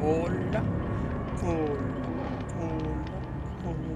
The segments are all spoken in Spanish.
Cola, cola, cola, cola.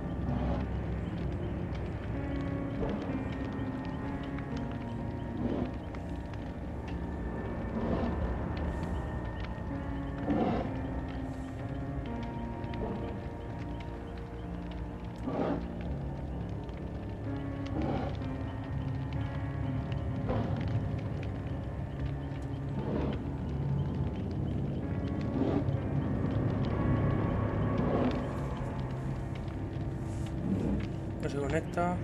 No se conecta.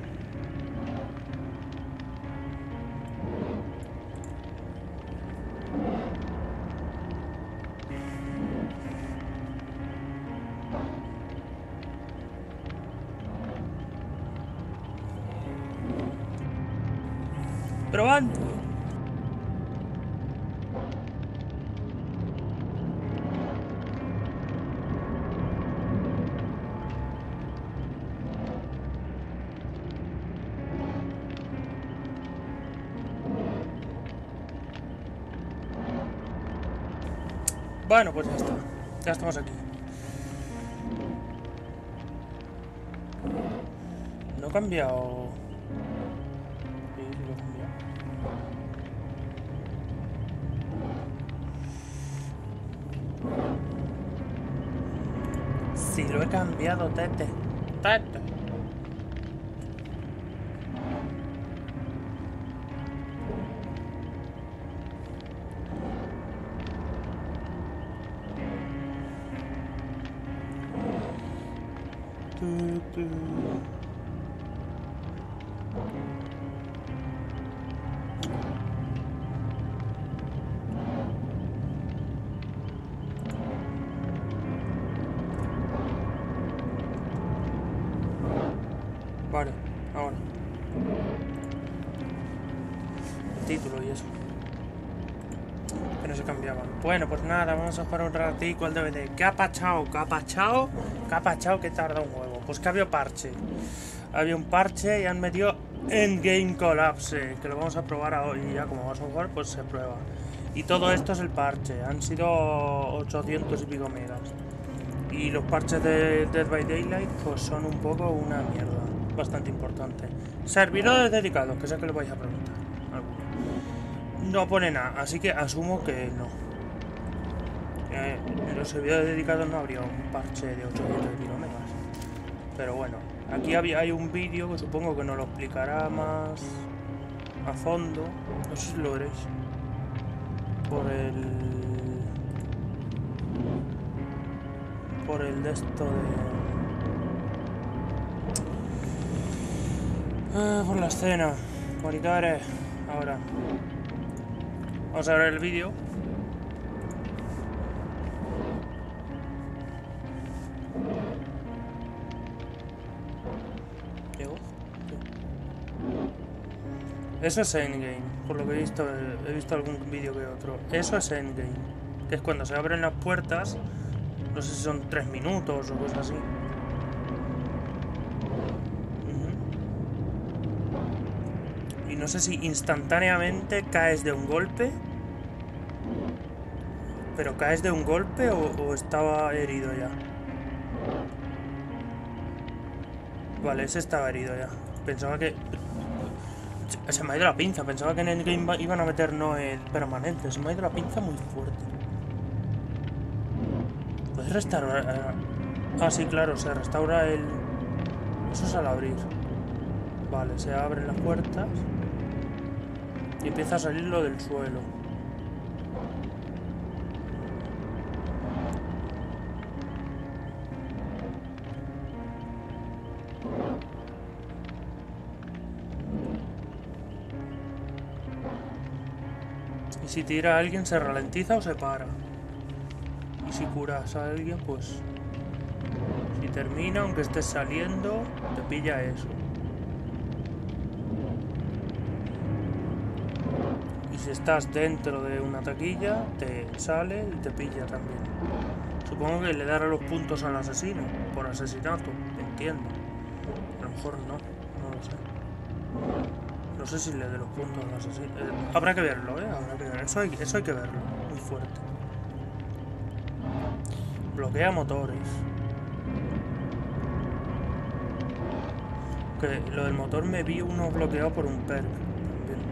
Probando. Bueno, pues ya está. Ya estamos aquí. No he cambiado. Sí, sí lo he cambiado. Sí lo he cambiado, tete. Tete. Vale, ahora. El título y eso. Que no se cambiaban. Bueno, pues nada, vamos a jugar un ratico al DVD. ¿Qué ha pachado? ¿Qué ha pachado? ¿Qué ha pachado? Que tarda un huevo. Pues que había parche. Había un parche y han metido Endgame Collapse, que lo vamos a probar hoy. Y ya como vamos a jugar, pues se prueba. Y todo esto es el parche. Han sido 800 y pico megas. Y los parches de Dead by Daylight pues son un poco una mierda. Bastante importante. Servidores dedicados, que sé que lo vais a preguntar. No pone nada, así que asumo que no. En los servidores dedicados no habría un parche de 800 megas. Pero bueno, aquí hay un vídeo que supongo que nos lo explicará más a fondo. No sé si lo veréis. Por el de esto de... por la escena. Monitores. Ahora. Vamos a ver el vídeo. Eso es Endgame, por lo que he visto algún vídeo que otro. Eso es Endgame, que es cuando se abren las puertas. No sé si son 3 minutos o cosas así. Y no sé si instantáneamente caes de un golpe. ¿Pero caes de un golpe o estaba herido ya? Vale, ese estaba herido ya. Pensaba que... Se me ha ido la pinza. Pensaba que en el game iban a meter no el permanente. Se me ha ido la pinza muy fuerte. ¿Puedes restaurar? Ah, sí, claro. Se restaura el... Eso es al abrir. Vale, se abren las puertas. Y empieza a salir lo del suelo. Y si tira a alguien, ¿se ralentiza o se para? Y si curas a alguien, pues... Si termina, aunque estés saliendo, te pilla eso. Y si estás dentro de una taquilla, te sale y te pilla también. Supongo que le dará los puntos al asesino, por asesinato, entiendo. A lo mejor no, no lo sé. No sé si le dé los puntos al asesino. Habrá que verlo, habrá que verlo. Eso hay que verlo, muy fuerte. Bloquea motores. Que lo del motor me vi uno bloqueado por un perk también.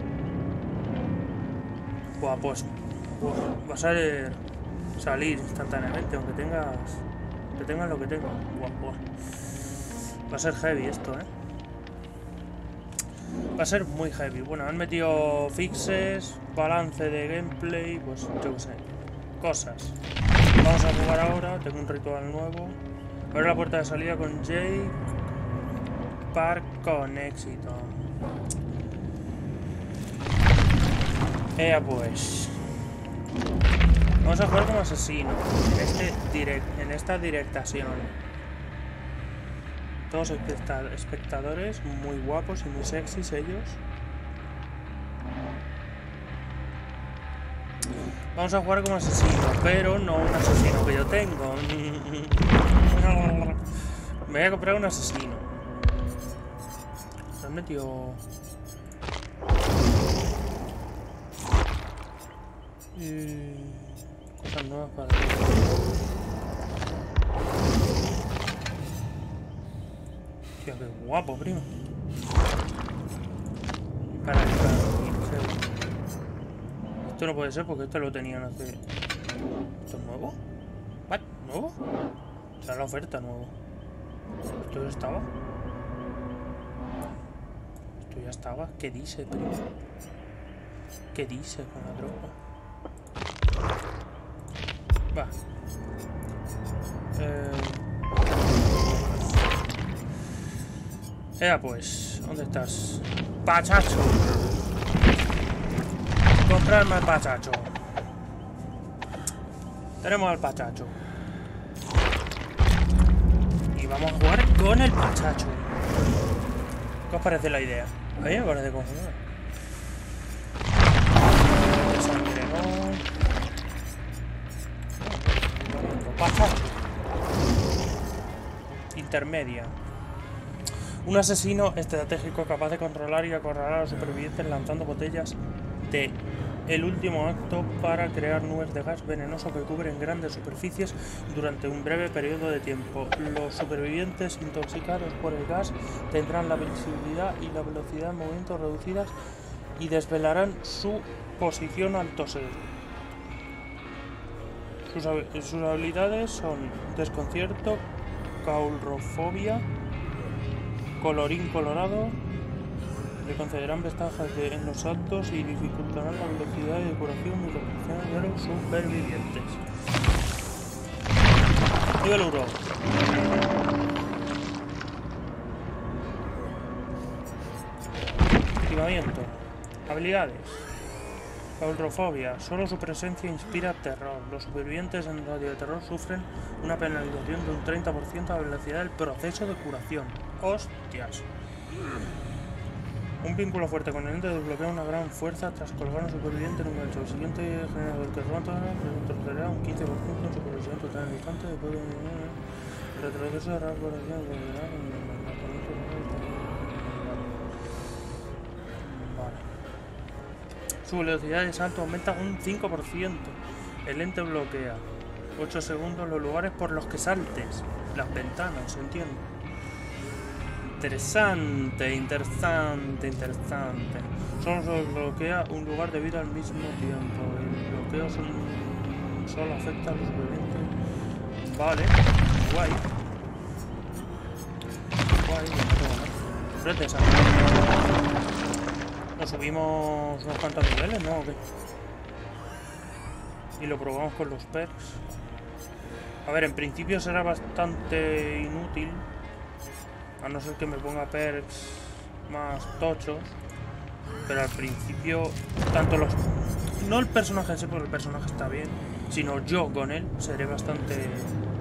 Buah, pues va a salir instantáneamente, aunque tengas lo que tengas. Buah. Va a ser heavy esto, Va a ser muy heavy. Bueno, han metido fixes, balance de gameplay, pues yo qué sé, cosas. Vamos a jugar ahora, tengo un ritual nuevo. Abre la puerta de salida con Jake. Park con éxito. Pues. Vamos a jugar como asesino. En esta directación. Todos espectadores muy guapos y muy sexys ellos. Vamos a jugar como asesino, pero no un asesino que yo tengo. Me voy a comprar un asesino. Se han metido... cosas nuevas para... Tío, qué guapo, primo. Para esto no puede ser porque esto lo tenían hace... ¿Esto es nuevo? ¿What? ¿Nuevo? Será la oferta nuevo. ¿Esto ya estaba? ¿Esto ya estaba? ¿Qué dice, primo? ¿Qué dice con la droga? Va. Pues, ¿dónde estás? ¡Pachacho! Comprarme al pachacho. Tenemos al pachacho. Y vamos a jugar con el pachacho. ¿Qué os parece la idea? A mí me parece cojonuda. Pachacho. Intermedia. Un asesino estratégico capaz de controlar y acorralar a los supervivientes lanzando botellas de el último acto para crear nubes de gas venenoso que cubren grandes superficies durante un breve periodo de tiempo. Los supervivientes intoxicados por el gas tendrán la visibilidad y la velocidad de movimiento reducidas y desvelarán su posición al toser. Sus habilidades son desconcierto, caulrofobia, colorín colorado. Le concederán ventajas en los saltos y dificultarán la velocidad de curación y recuperación de los supervivientes. Nivel 1. Activamiento. Habilidades. Caulrofobia. Solo su presencia inspira terror. Los supervivientes en radio de terror sufren una penalización de un 30% a la velocidad del proceso de curación. ¡Hostias! Un vínculo fuerte con el ente desbloquea una gran fuerza tras colgar a un superviviente en un gancho. El siguiente generador que rota retrocederá un 15% en su progresión total en el instante después de el retroceso de recuperación Vale. Su velocidad de salto aumenta un 5%. El ente bloquea 8 segundos los lugares por los que saltes. Las ventanas, entiendo. Interesante. Solo se bloquea un lugar de vida al mismo tiempo. El bloqueo solo afecta a los supervivientes. Vale, guay. Frente esa. Nos subimos unos cuantos niveles, ¿no? ¿O qué? Y lo probamos con los perks. A ver, en principio será bastante inútil. A no ser que me ponga perks más tochos. Pero al principio, tanto los... No el personaje en sí, porque el personaje está bien. Sino yo con él seré bastante bien.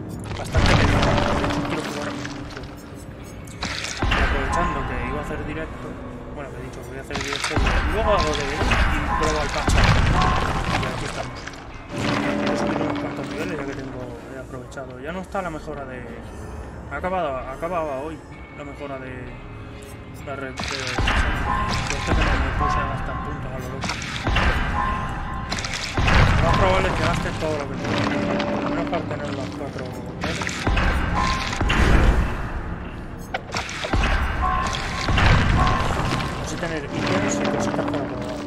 Quiero jugar mucho. Y aprovechando que iba a hacer directo. Bueno, que he dicho que voy a hacer directo. Y luego hago de y pruebo al pacha. Y aquí estamos. Voy a subir unos cuantos niveles ya que he aprovechado. Ya no está la mejora de... Acababa hoy la mejora de la red de que no me puse a gastar puntos a lo loco. Lo más probable es que gaste todo lo que tengo, al menos para tener las 4 poner ítems y cositas para probar.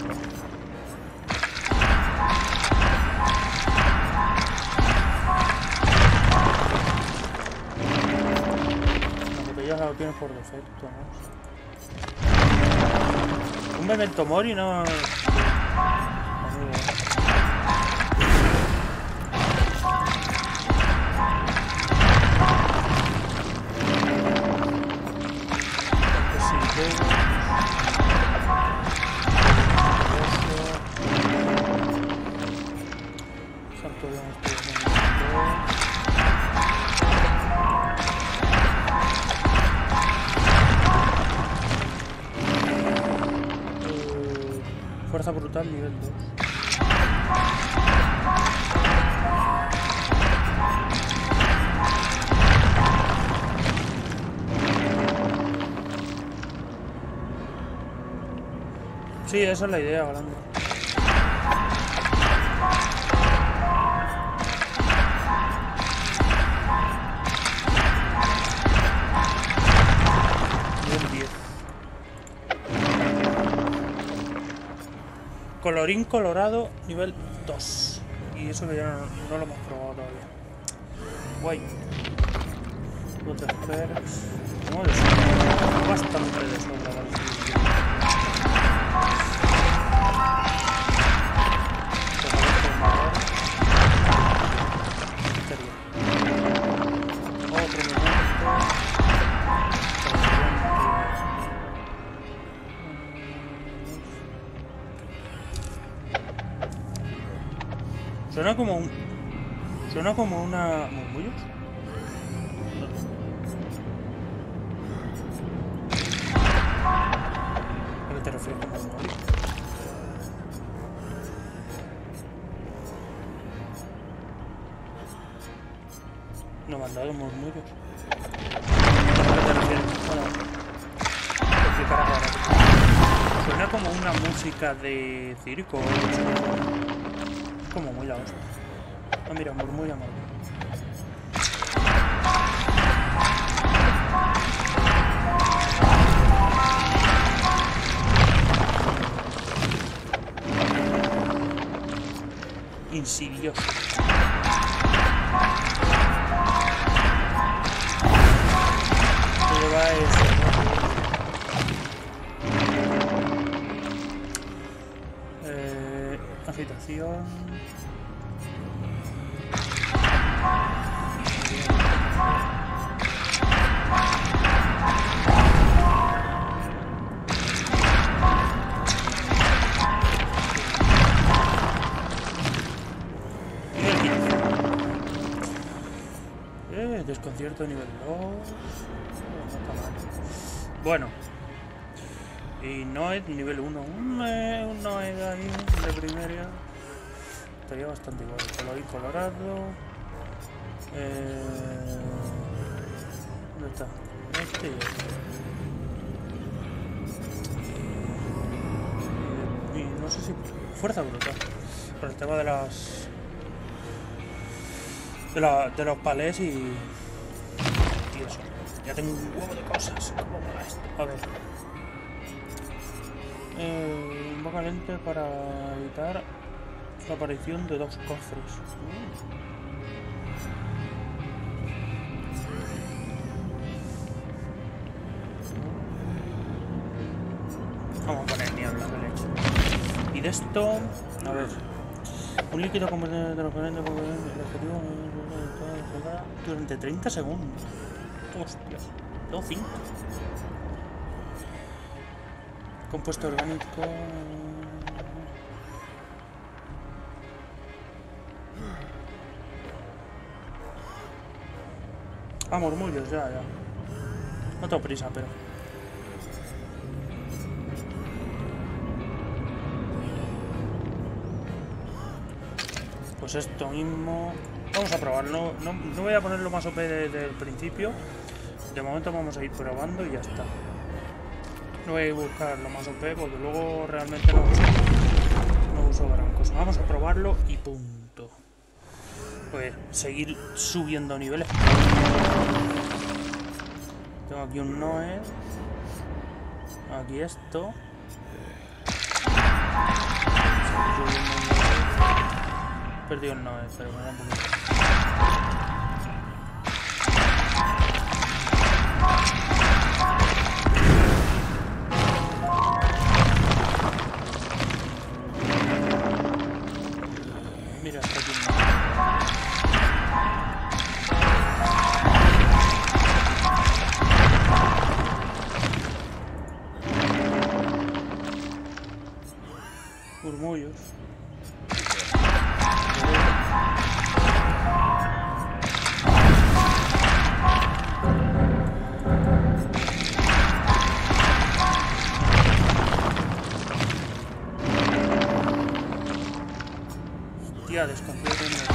La botella la tienes por defecto, ¿no? Un Memento Mori no... Fuerza brutal nivel 2. Sí, esa es la idea, grande. Nivel 10. Colorín colorado, nivel 2. Y eso que ya no lo hemos probado todavía. Guay. Otros perks. No, de sobra. Bastante de sobra, ¿vale? Suena como un... Suena como una... ¿Murmullos? ¿A qué te refieres con murmullos? No me han dado murmullos. ¿A qué te refieres? Bueno, te explicaré ahora. Suena como una música de circo o algo así. Como muy la hostia. Ah, mira, murmulla, insidioso. Lleva eso, ¿no? Agitación. Desconcierto nivel 2. No está mal. Bueno. Y Noed nivel 1. Un Noed ahí de primera. Estaría bastante igual. Colorín colorado. ¿Dónde está? Este y este. Y no sé si... Fuerza brutal. Por el tema de las... De los palés y eso. Ya tengo un huevo de cosas. ¿Cómo mola esto? A ver. Invoca lente para evitar la aparición de dos cofres. Vamos a poner niebla de leche. Y de esto, a ver. Un líquido componente de los componentes el objetivo durante 30 segundos. Hostias. No, 5. Compuesto orgánico. Ah, murmullos, ya. No tengo prisa, pero... Pues esto mismo... Vamos a probarlo. No voy a ponerlo más OP desde el principio. De momento vamos a ir probando y ya está. No voy a buscar lo más OP porque luego realmente no uso gran cosa. Vamos a probarlo y punto. Pues seguir subiendo niveles. Tengo aquí un Noed. Aquí esto. subiendo. Perdido el 9, pero me da un poquito. Mira, está aquí. Murmullos. Hostia, desconfío de mí.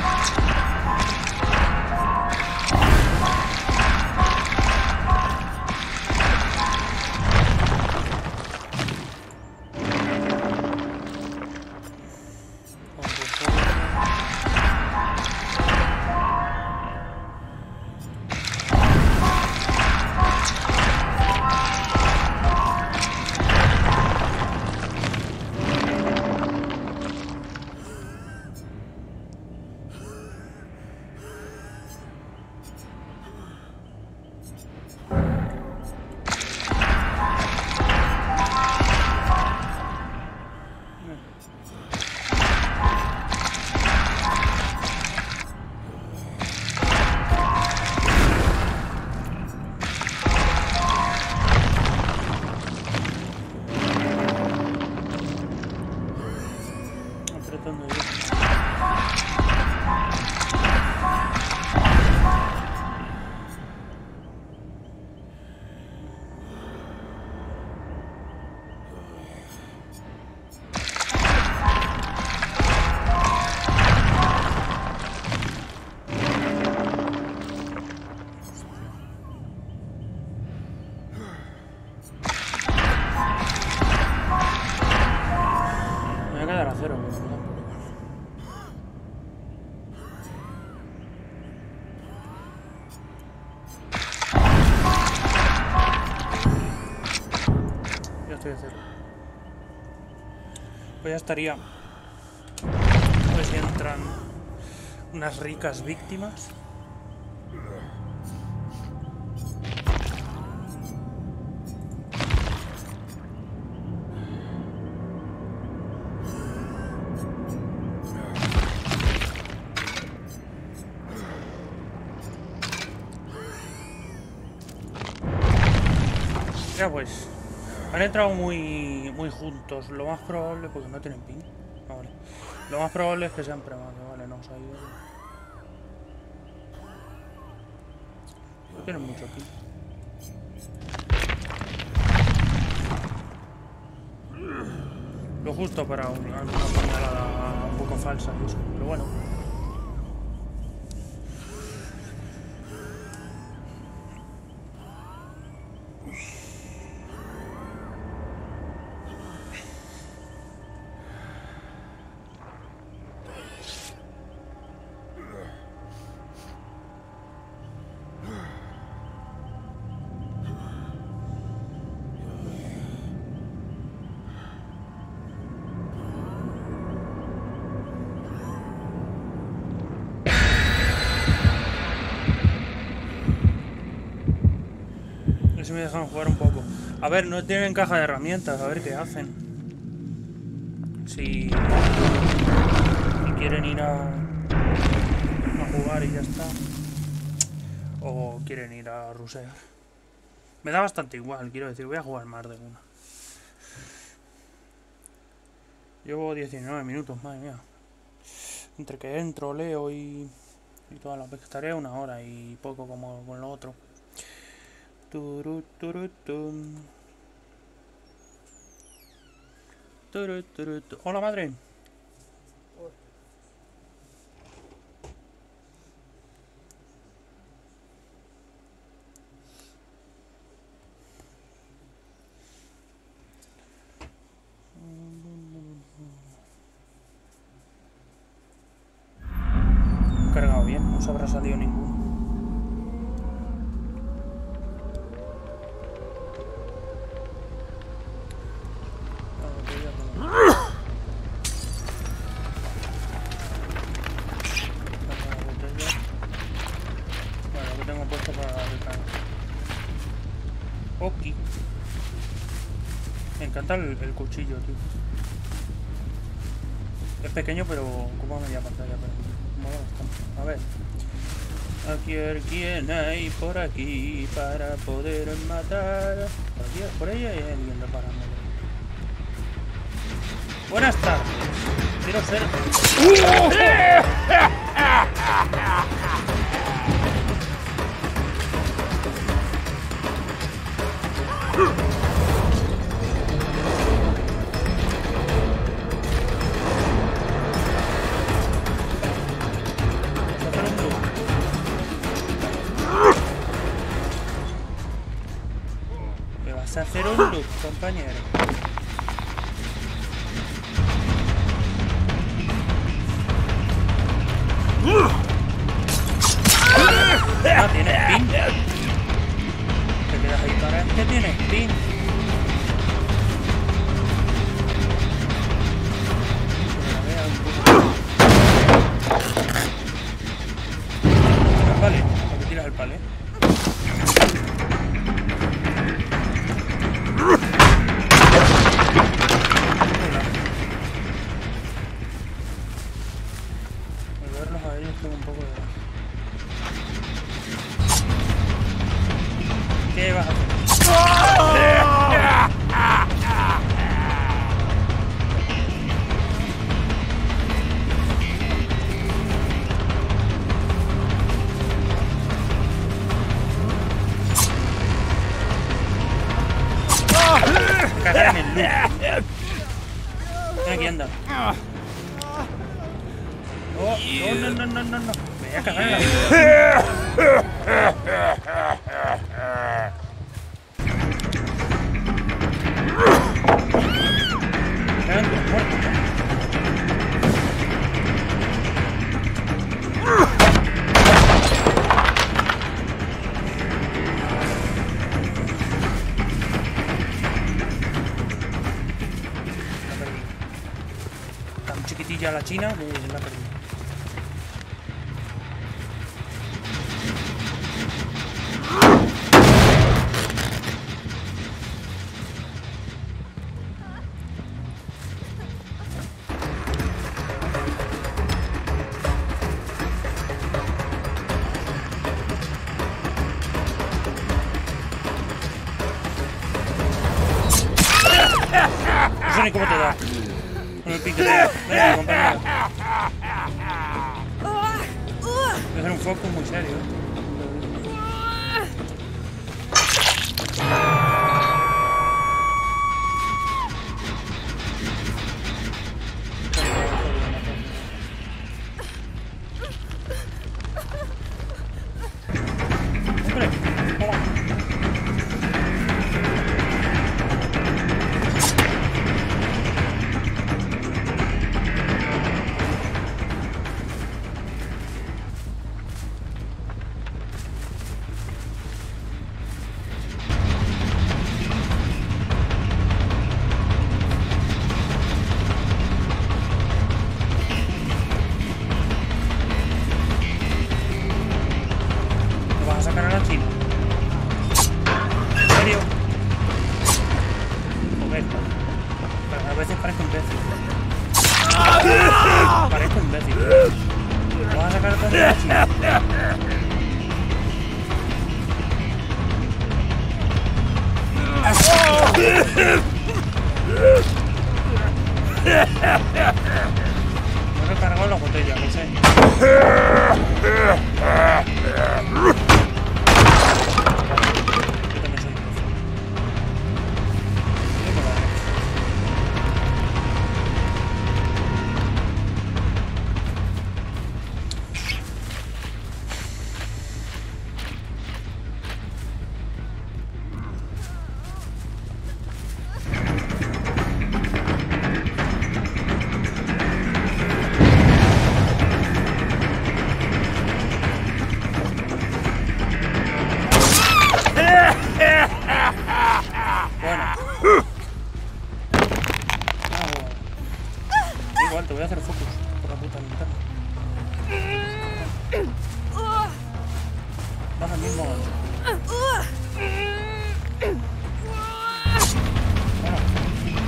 Pues ya estaría. Pues si entran unas ricas víctimas. Ya pues. Han entrado muy juntos. Lo más probable, porque no tienen ping. Ah, vale. Lo más probable es que sean premados. Vale, no, se ha ido. No tienen mucho ping. Lo justo para alguna puñalada un poco falsa, eso. Pero bueno. Si me dejan jugar un poco. A ver, no tienen caja de herramientas, a ver qué hacen. Si quieren ir a jugar y ya está. O quieren ir a rusear. Me da bastante igual, quiero decir, voy a jugar más de una. Llevo 19 minutos, madre mía. Entre que entro, leo y toda la pescaría una hora y poco como con lo otro. Hola, madre. He cargado bien, no se habrá salido ninguno. falta el cuchillo, tío. Es pequeño, pero ocupa media pantalla, pero mola bastante. A ver. ¿Quién hay por aquí para poder matar? Por ahí hay alguien reparándolo. Buenas tardes. Quiero ser... Me vas a hacer un loop, compañero. Ah, tienes pin. Te quedas ahí para... ¿Qué tienes pin? Vale, ¿por qué tiras el palé? Verlos a ellos tengo un poco de... ¿Qué vas a hacer? Cagar en el loop. Ven aquí, anda. Oh, no. Me voy a cagar en la vida. Tan chiquitilla la china, la perdí. No sé ni cómo te da. Con el piquete. Venga, compañero. Voy a hacer un focus muy serio. Hombre, hola. ¿Vas a sacar a la china? ¿En serio? Joder, a veces parezco imbécil. Parezco imbécil. ¿Vas a sacar a la china? No he recargado la botella, no sé. Yo también soy un pozo. Igual te voy a hacer focus por la puta linterna. Vas al mismo gancho. Bueno.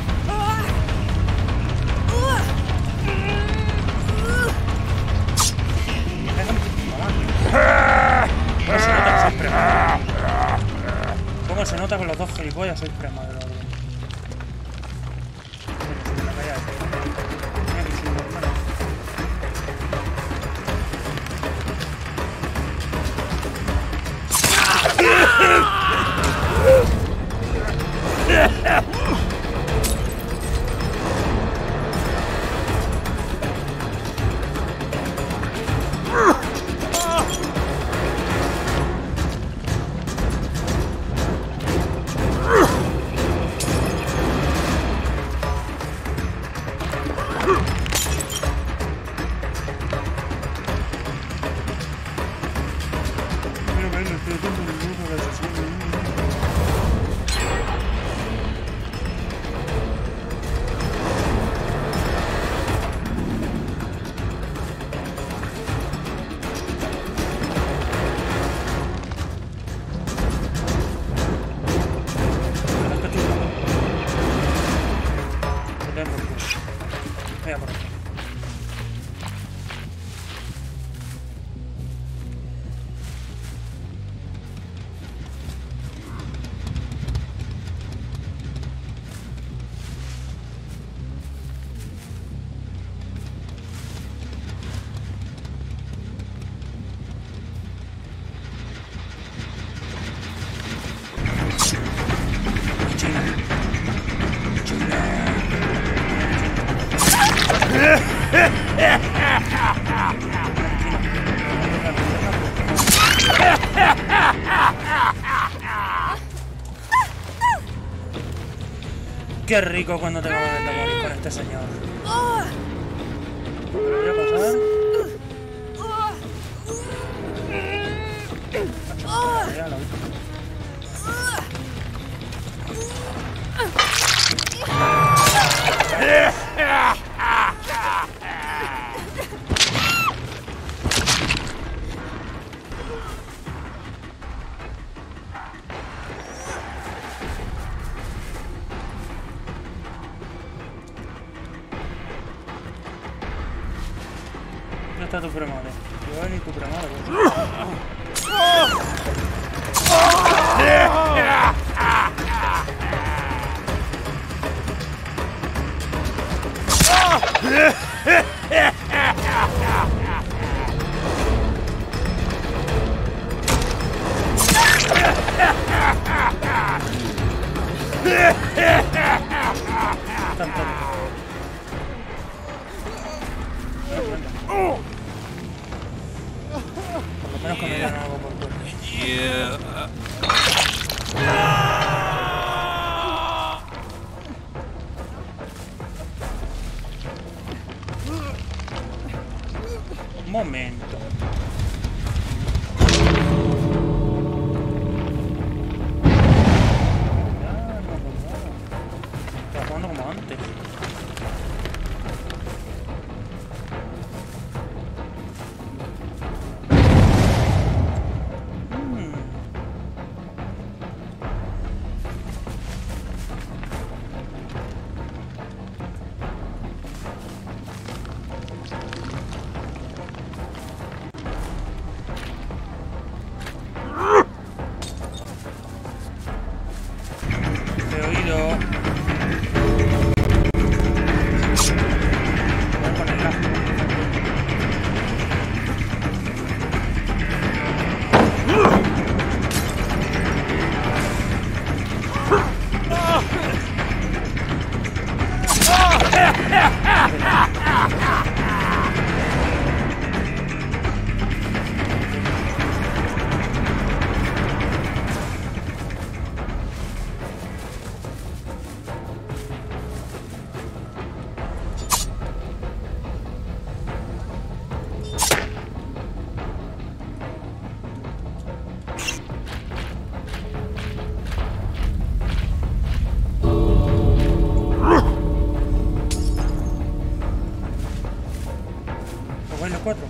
por culo. Voy a por aquí. Qué rico cuando te ganas de morir con este señor. ¿Qué voy a pasar? Ya lo vi. ¿Dónde está tu premade? Yo voy ni tu premade. Por lo menos que me digan algo por cuerpo. Un momento. Está jugando como antes. Te he oído. Voy a ponerla. Bueno, 4.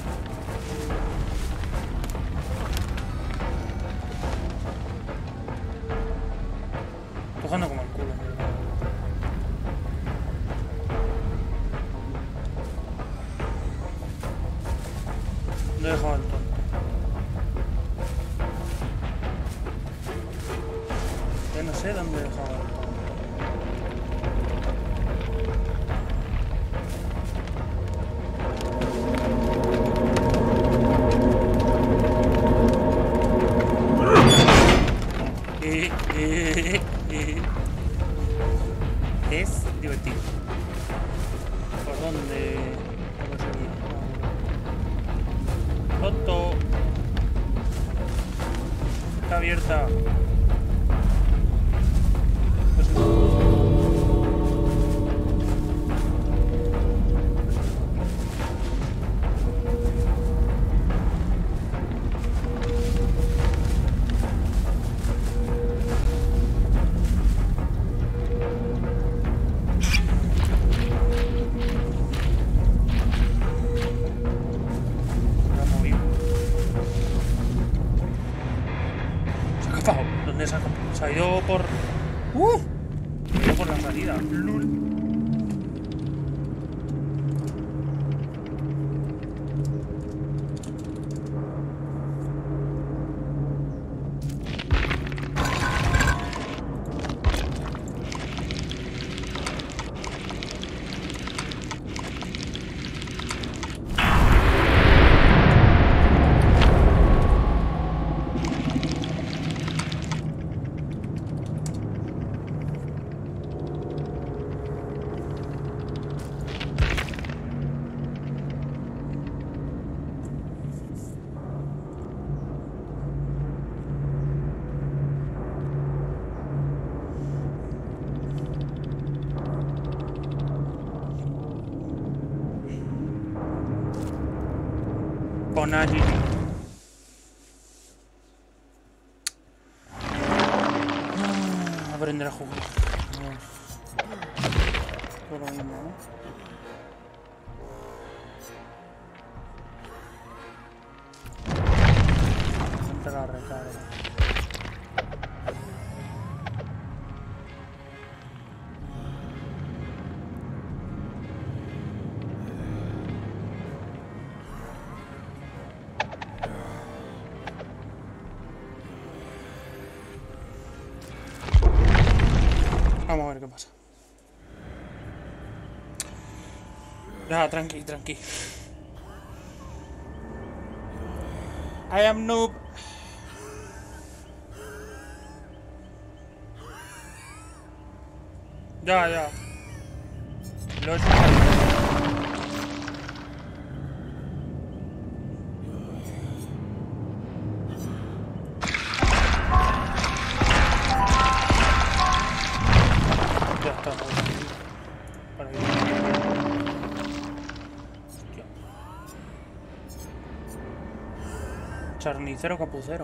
Tocando como el culo, en verdad. ¿Dónde he dejado el tonto? Ya no sé dónde he dejado el tonto. Es divertido. ¿Por dónde? ¿Cómo seguir? ¡Tonto! Está abierta. ¿Dónde se ha ido por...? Se ha ido por la salida. ¡Lul! con allí. Aprender a jugar. Todo lo mismo, ¿no? Siempre la recarga. Vamos a ver qué pasa. Ya, tranqui, tranqui. I am noob. Ya, ya. Lo he hecho. Ya está. Para ir. Hostia. Charnicero capucero.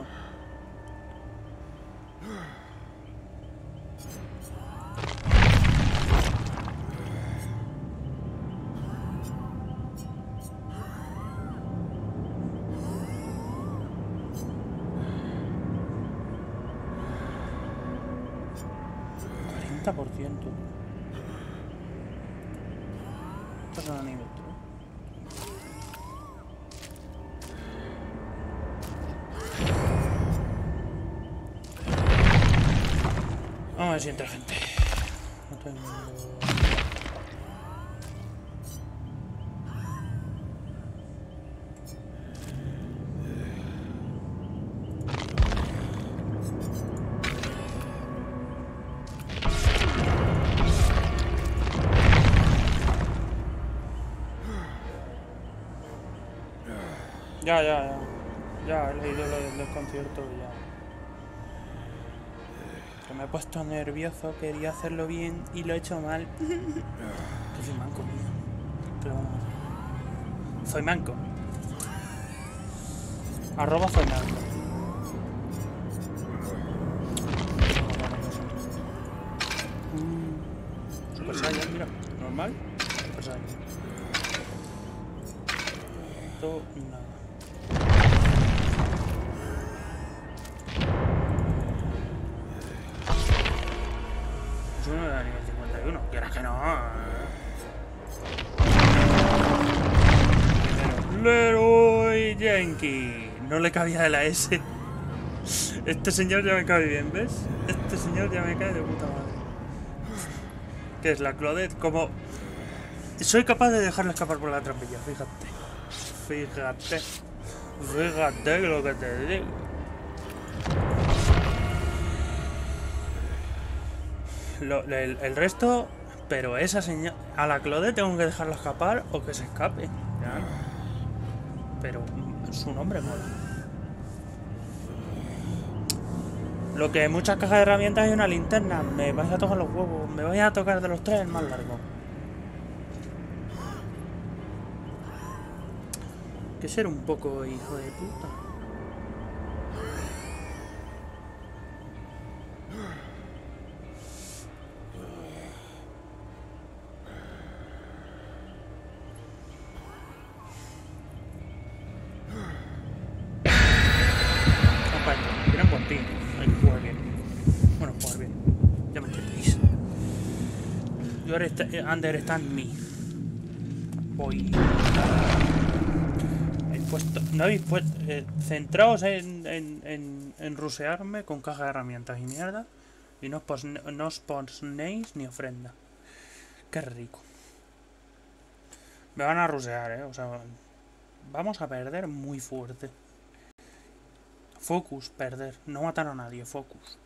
Por ciento. Esto es un anímetro. Vamos a ver si entra gente. No tengo... Ya, ya, ya. Ya, he leído lo del concierto y ya. Que me he puesto nervioso, quería hacerlo bien y lo he hecho mal. Que soy manco, tío. ¿Qué le vamos a hacer? Soy manco. @ soy manco. Super Saiyan, mira. Normal. Super Saiyan. Esto, nada. Es uno de nivel 51. Quieras que no. Leroy Jenkins. No le cabía de la S. Este señor ya me cae bien, ¿ves? Este señor ya me cae de puta madre. ¿Qué es la Claudette? Como... Soy capaz de dejarla escapar por la trampilla, fíjate. Fíjate. Fíjate lo que te digo. El resto... Pero esa señal... A la Claudette tengo que dejarla escapar o que se escape. ¿Ya? Pero su nombre mola. Lo que en muchas cajas de herramientas hay una linterna. Me vais a tocar los huevos. Me vais a tocar de los tres el más largo. Que ser un poco hijo de puta. Tienen buen team. Hay que jugar bien. Bueno, jugar bien. Ya me entendéis. Understand me. Voy. No habéis puesto... centraos en rusearme con caja de herramientas y mierda. Y no os ponéis ni ofrenda. Qué rico. Me van a rusear, o sea... Vamos a perder muy fuerte. Focus, perder. No matar a nadie, focus.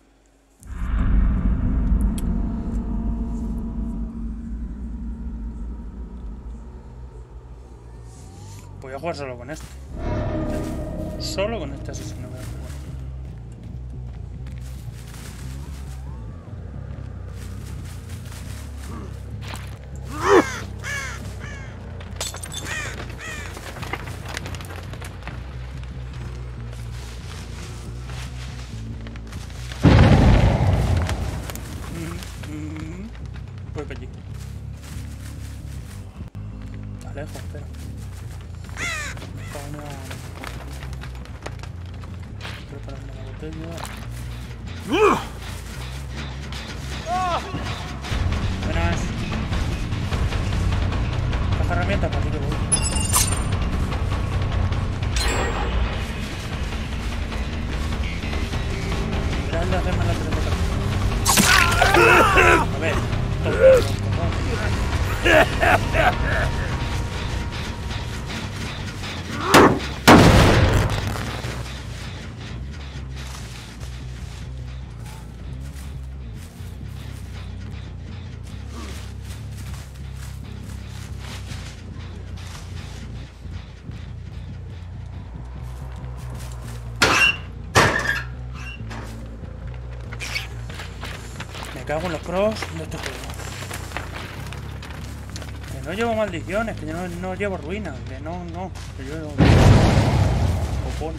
Voy a jugar solo con este. Solo con este asesino voy a jugar. lejos, espera. Preparando la botella. Buenas. Caja herramientas para ti que voy. Grande hacerme la tremenda. A ver, me cago en los pros de este juego. Que no llevo maldiciones, que yo no llevo ruinas, que no, que yo llevo... Copón.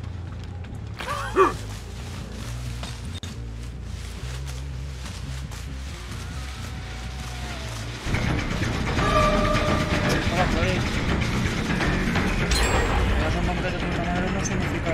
Hola, Chloe. Esos nombres de puta madre no significan...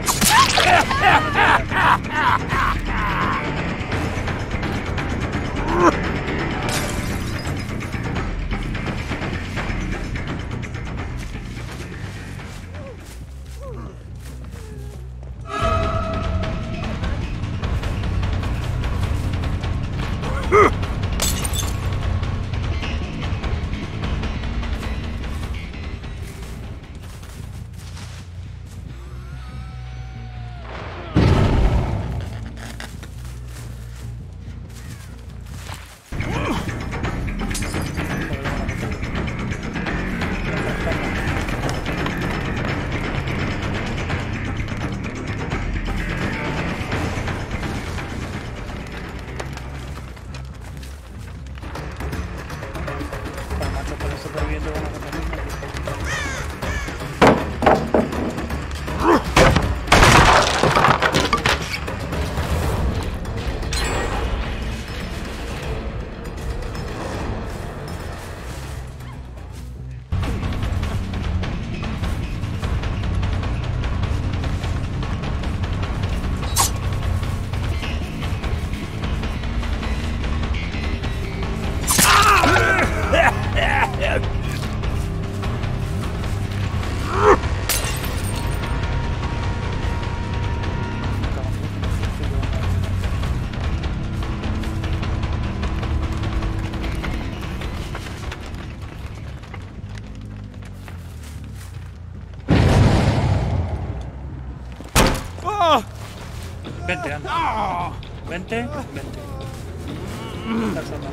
Vente, anda. Vente. Persona.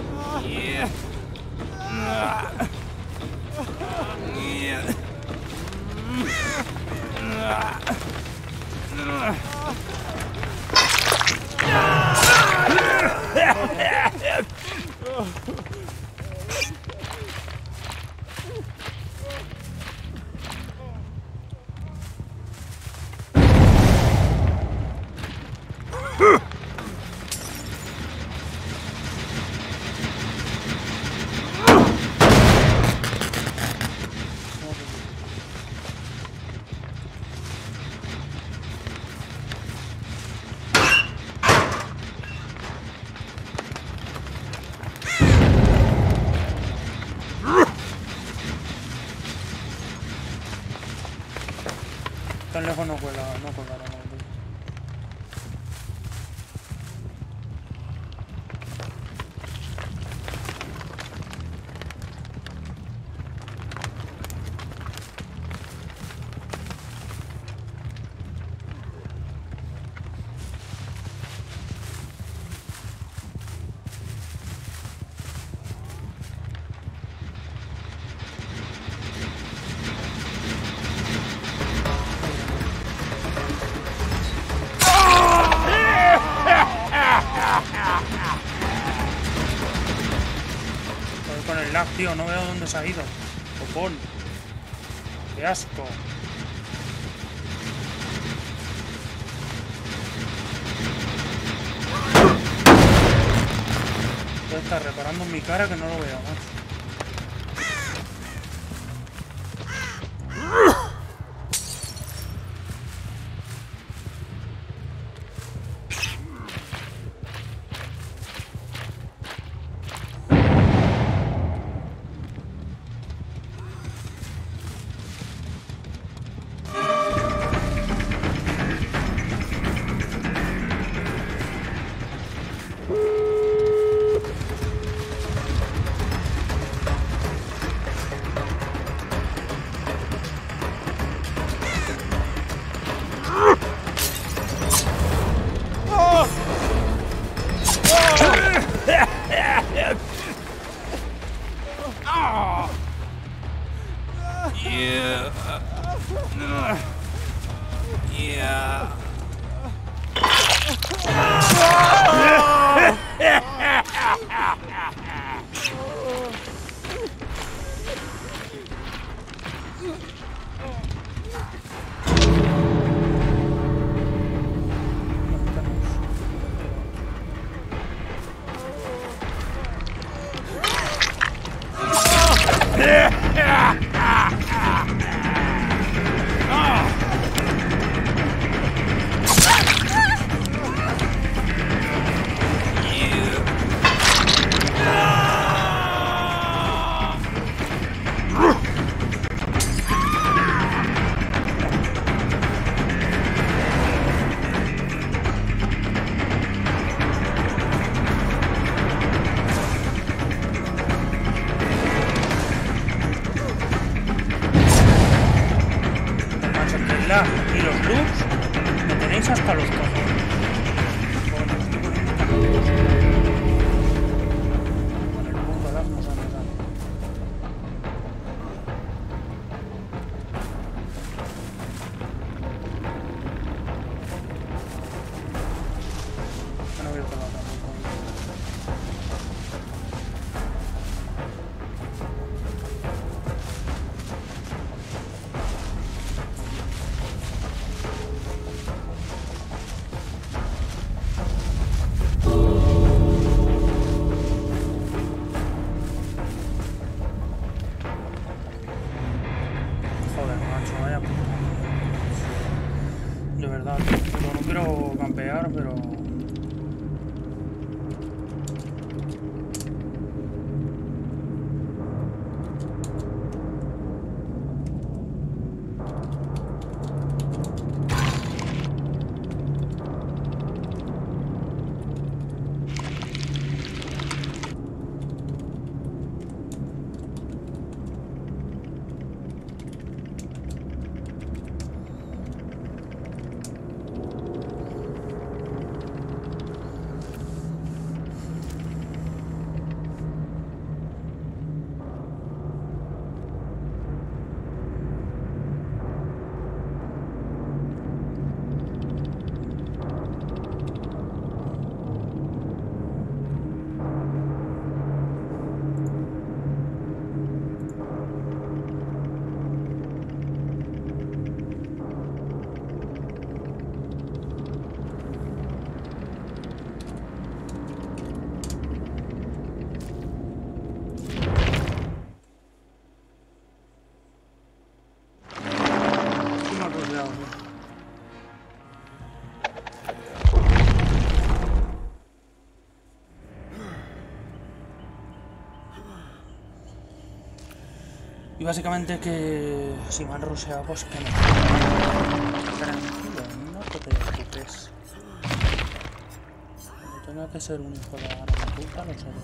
Tan lejos no cuela, no colgará. Con el lag, tío, no veo dónde se ha ido. Copón. Qué asco. Puede estar reparando en mi cara que no lo veo, macho. Yeah. Yeah. Y los loops me tenéis hasta los cojones. Bueno, estoy poniendo carteles. Con el punto lag nos han dado. No voy a tocar tampoco. De verdad, yo no quiero campear, pero... Y básicamente que si me han ruseado, pues que no. Tranquilo, no te preocupes. Cuando tenga que ser un hijo de la gran puta, lo seré.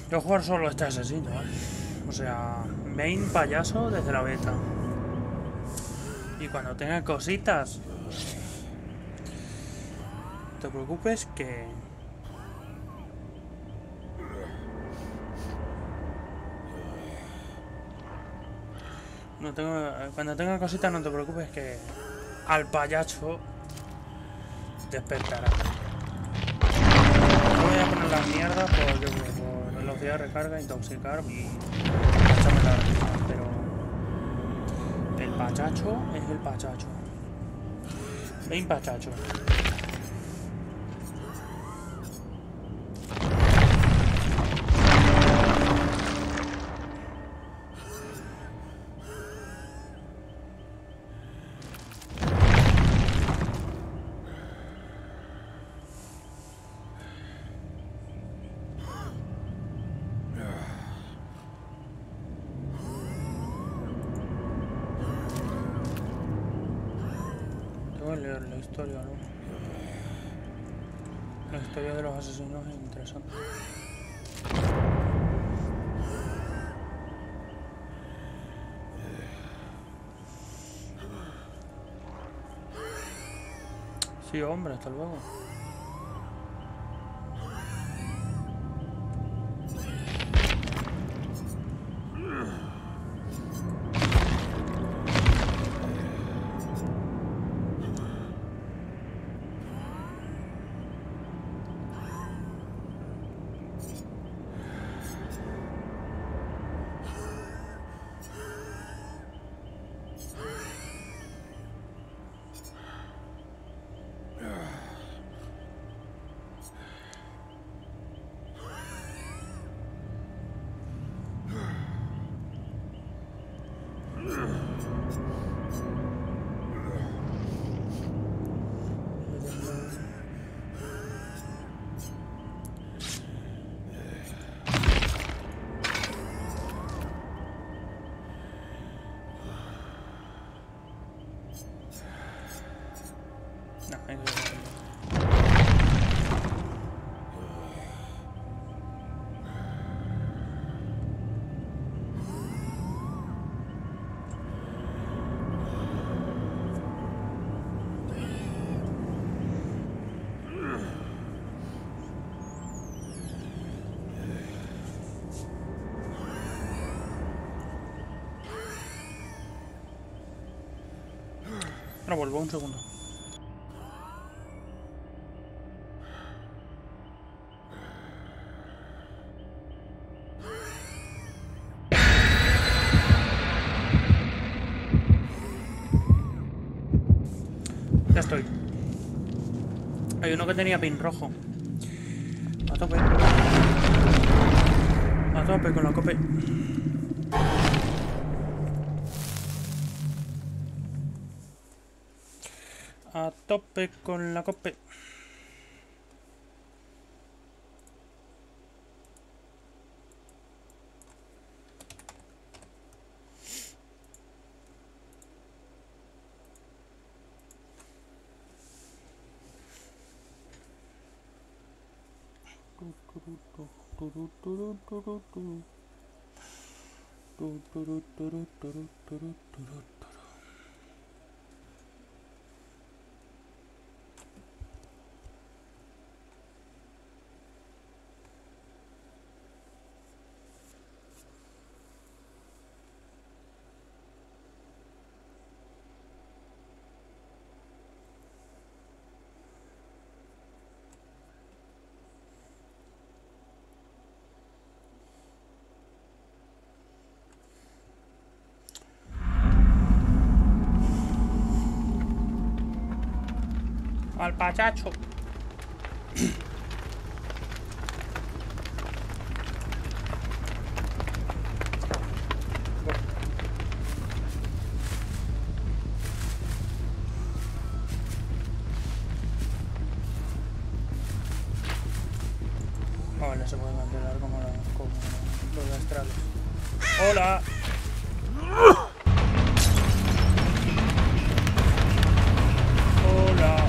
Yo jugar solo a este asesino, ¿eh? O sea, main payaso desde la beta. Y cuando tenga cositas, no te preocupes que... Cuando tenga cositas no te preocupes que al payaso despertará. Voy a poner las mierdas por velocidad de recarga, intoxicar y echarme la risa, pero el pachacho es el pachacho. Ven pachacho. Voy a leer la historia, ¿no? La historia de los asesinos es interesante. Sí, hombre, hasta luego. No, ahora vuelvo un segundo. Ya estoy. Hay uno que tenía pin rojo. A tope. A tope con la cope. A tope con la cope. Al pachacho. Vale, se puede cancelar como los astrales. ¡Hola! ¡Hola!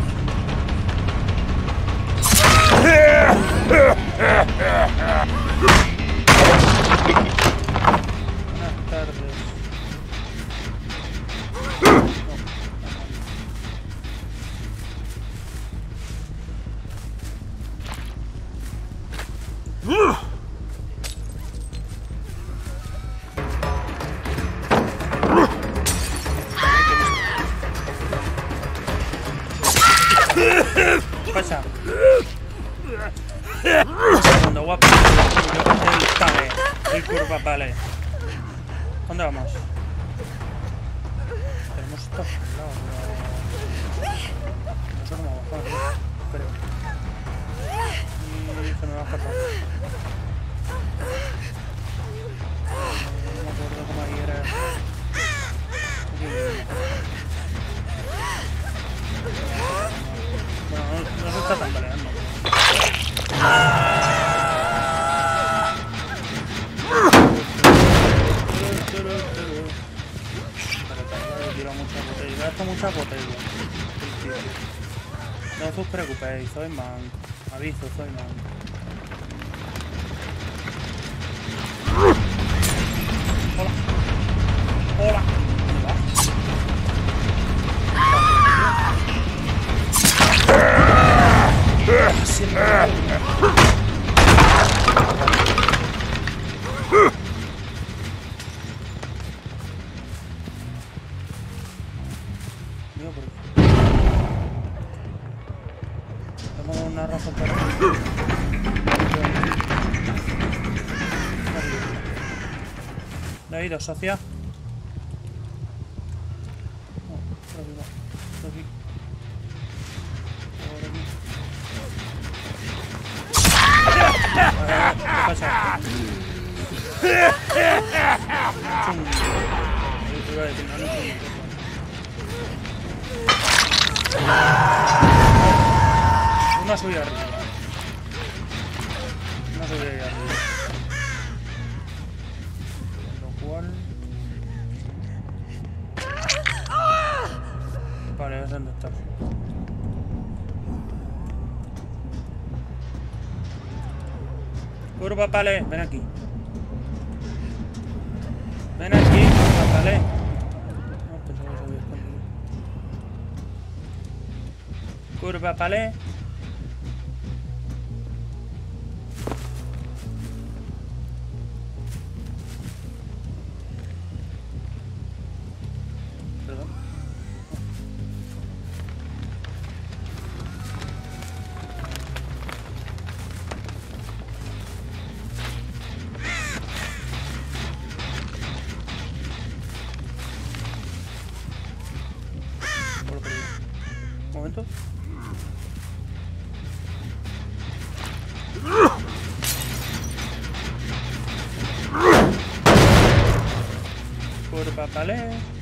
Un segundo, guapo. El curva, vale. ¿Dónde vamos? Tenemos esto al lado. No sé cómo bajar, creo. Y se me va a escapar. No me acuerdo cómo ahí era. Bueno, no se está tan peleando. Gasta mucha botella. No os preocupéis, soy manco. Aviso, soy manco. Hola. Hola. Una raza para ¿le ha ido, socia? No, por aquí va. Por aquí. Por aquí. ¿Qué pasa? Iba a decir, no, una subida arriba. Una subida ahí arriba. Con lo cual... Vale, es donde estás. Curva, vale, ven aquí. Ven aquí, curva, vale. No, pensaba que se había escondido. Curva, vale. Un momento. Curva, vale.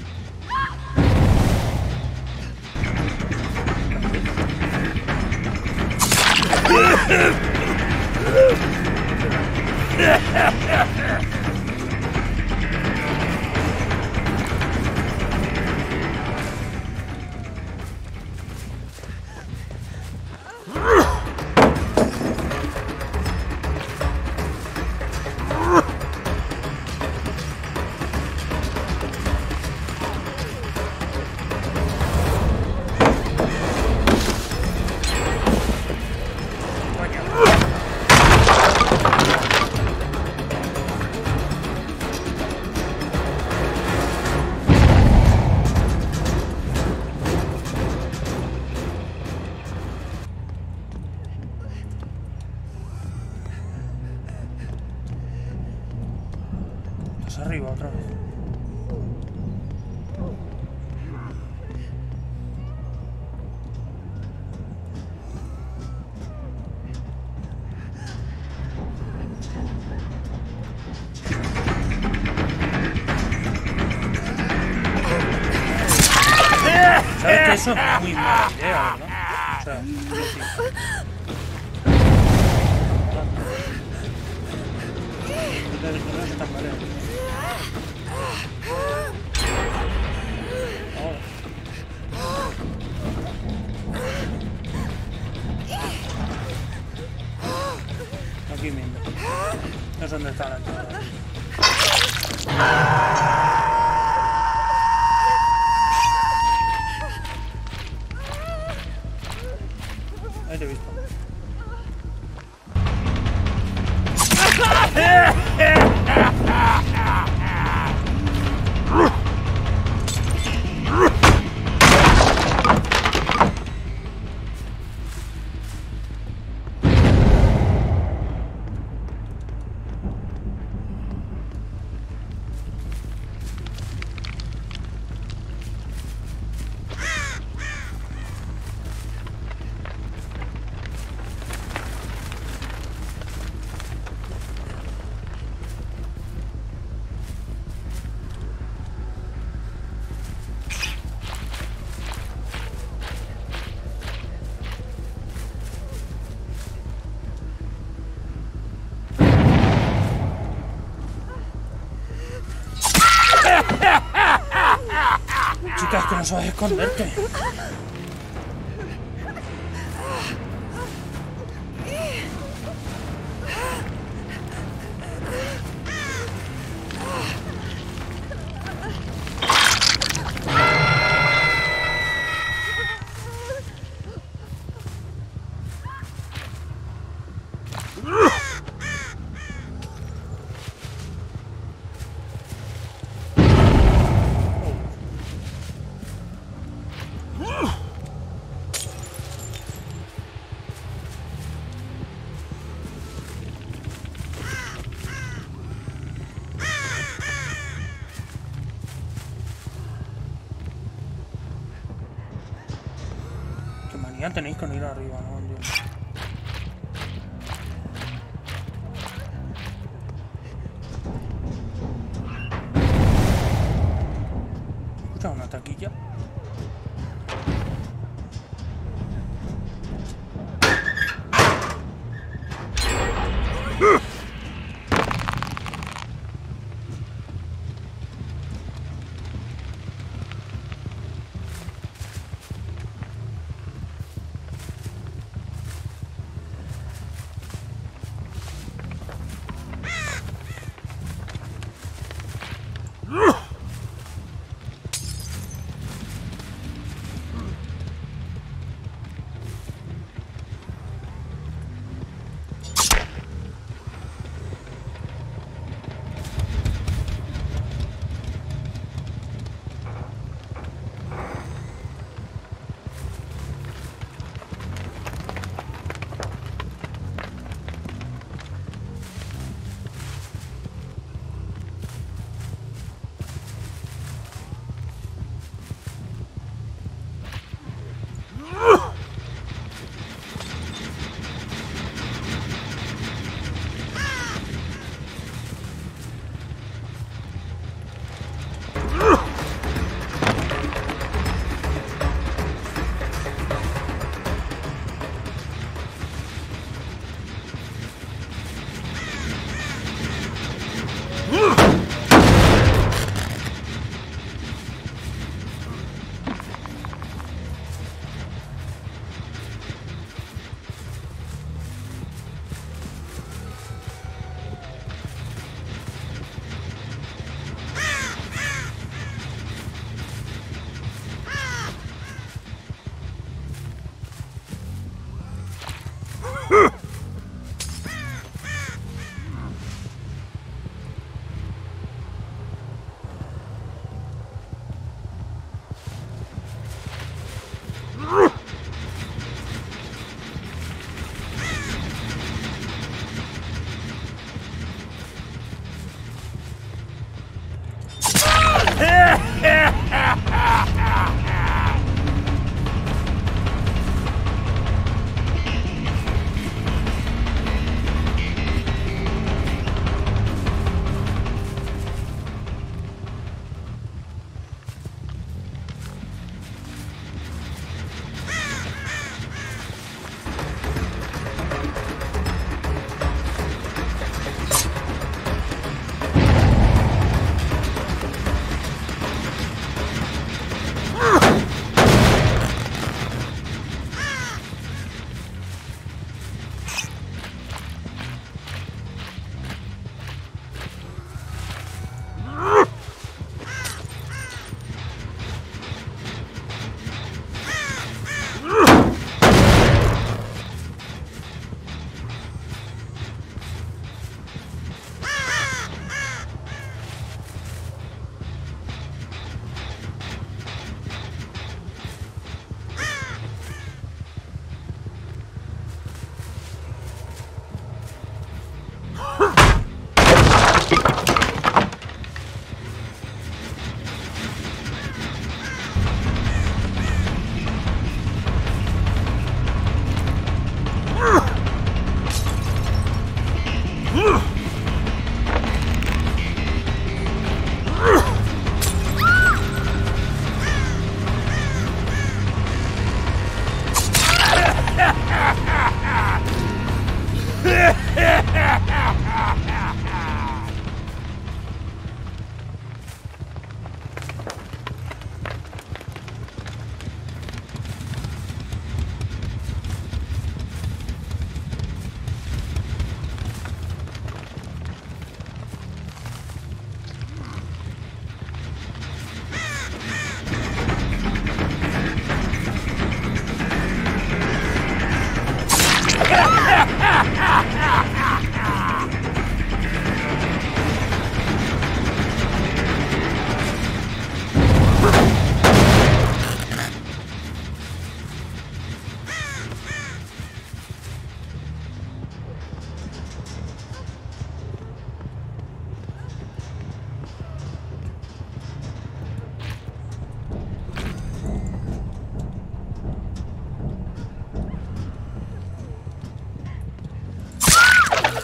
Arriba otra vez. ¿Sabes que eso es muy mala idea, verdad? O sea, sí. No es tan mala idea. Aquí mismo. No sé dónde está la entrada. Ahí te he visto. Chica, es que no sabes esconderte. Ya tenéis con ir arriba, ¿no? Dios. ¿Escucha una taquilla?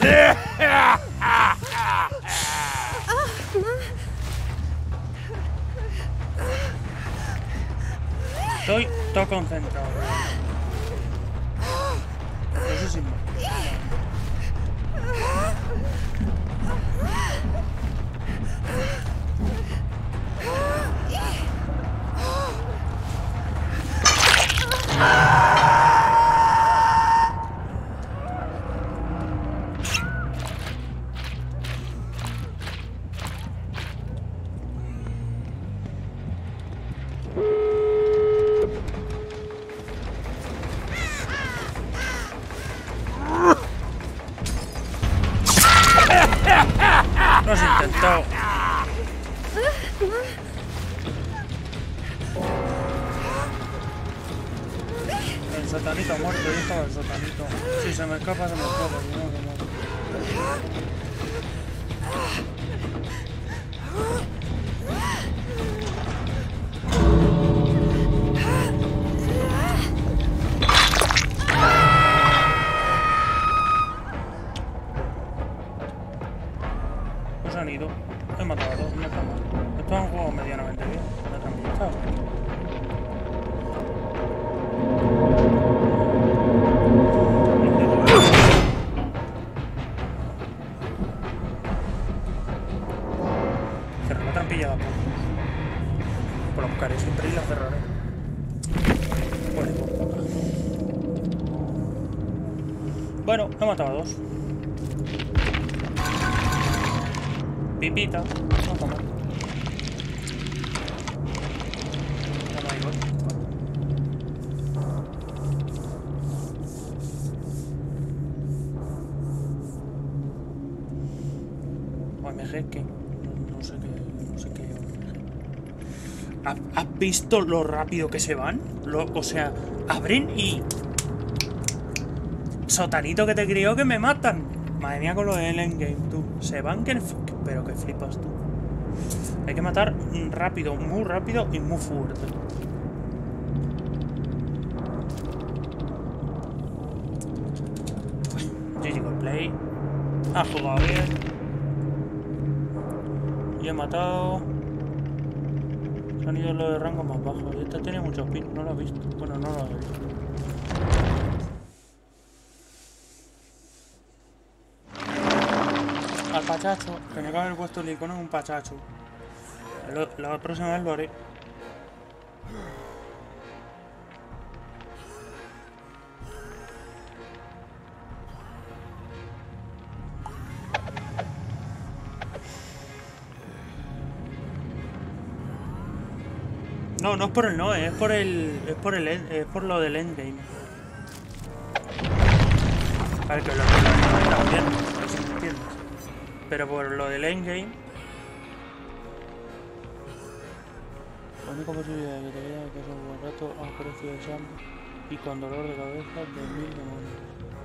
Estoy todo concentrado. Eso sí. Lo has intentado. El satanito ha muerto, yo estaba el satanito. Si se me escapa, se me escapa. Si no, se muere. Pues han ido. He matado a dos, no está mal. Esto es un juego medianamente bien. No tan bien estado. Cerré la trampilla de apuntes. Pues la buscaré siempre y la cerraré. Bueno, he matado a dos. Pipita, no está mal. Bueno, ahí voy. OMG, ¿qué? No sé qué OMG. ¿Has visto lo rápido que se van? O sea, abren y... Sotanito que te crió que me matan. Madre mía con lo del endgame, tú. Se van que... Pero que flipas tú. Hay que matar rápido, muy rápido y muy fuerte. GG Play. Ha jugado bien. Y he matado. Se han ido los de rango más bajo. Y este tiene muchos pins, no lo he visto. Bueno, no lo he visto. Al pachacho, tenía que haber puesto el icono en un pachacho. La próxima vez lo haré. No, no es por el no, es por lo del endgame. A ver, que lo está bien, a ver si me entiendes. Pero por lo del endgame. La única posibilidad que te queda es que un buen rato a precio de sangre y con dolor de cabeza de 1000 demonios.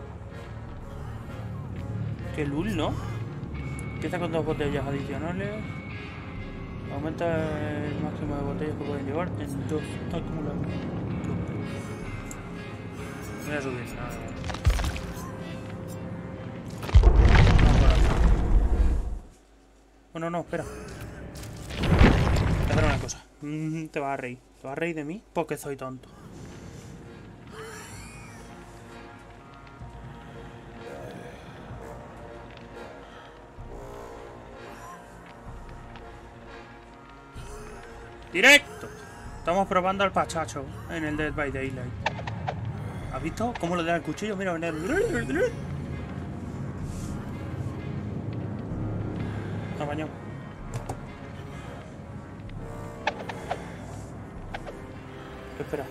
Que lul, ¿no? Empieza con 2 botellas adicionales. Aumenta el máximo de botellas que pueden llevar en 2 acumuladores. Voy a subir nada. Bueno, no, espera. Voy a hacer una cosa. Te vas a reír. ¿Te vas a reír de mí? Porque soy tonto. ¡Directo! Estamos probando al pachacho en el Dead by Daylight. ¿Has visto cómo le da el cuchillo? Mira, mira. Apañado. Espera.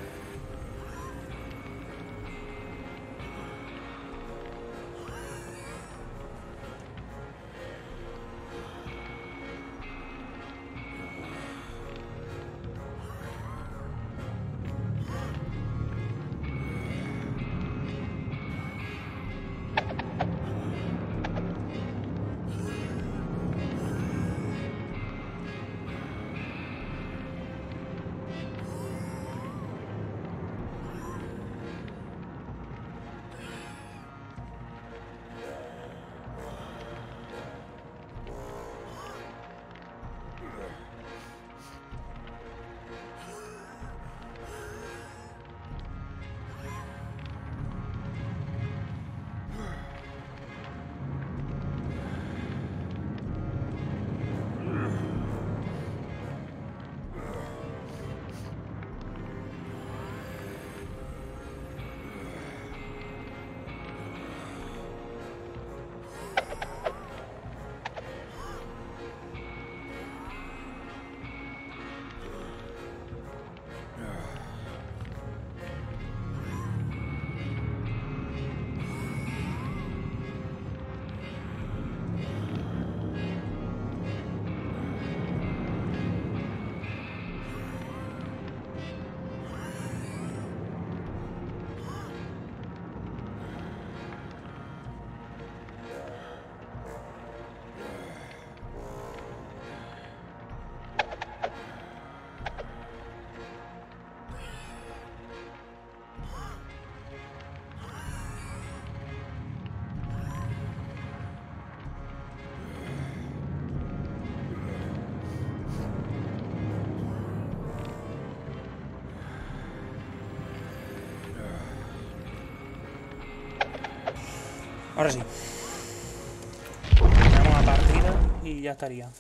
Ahora sí. Damos a partida y ya estaría.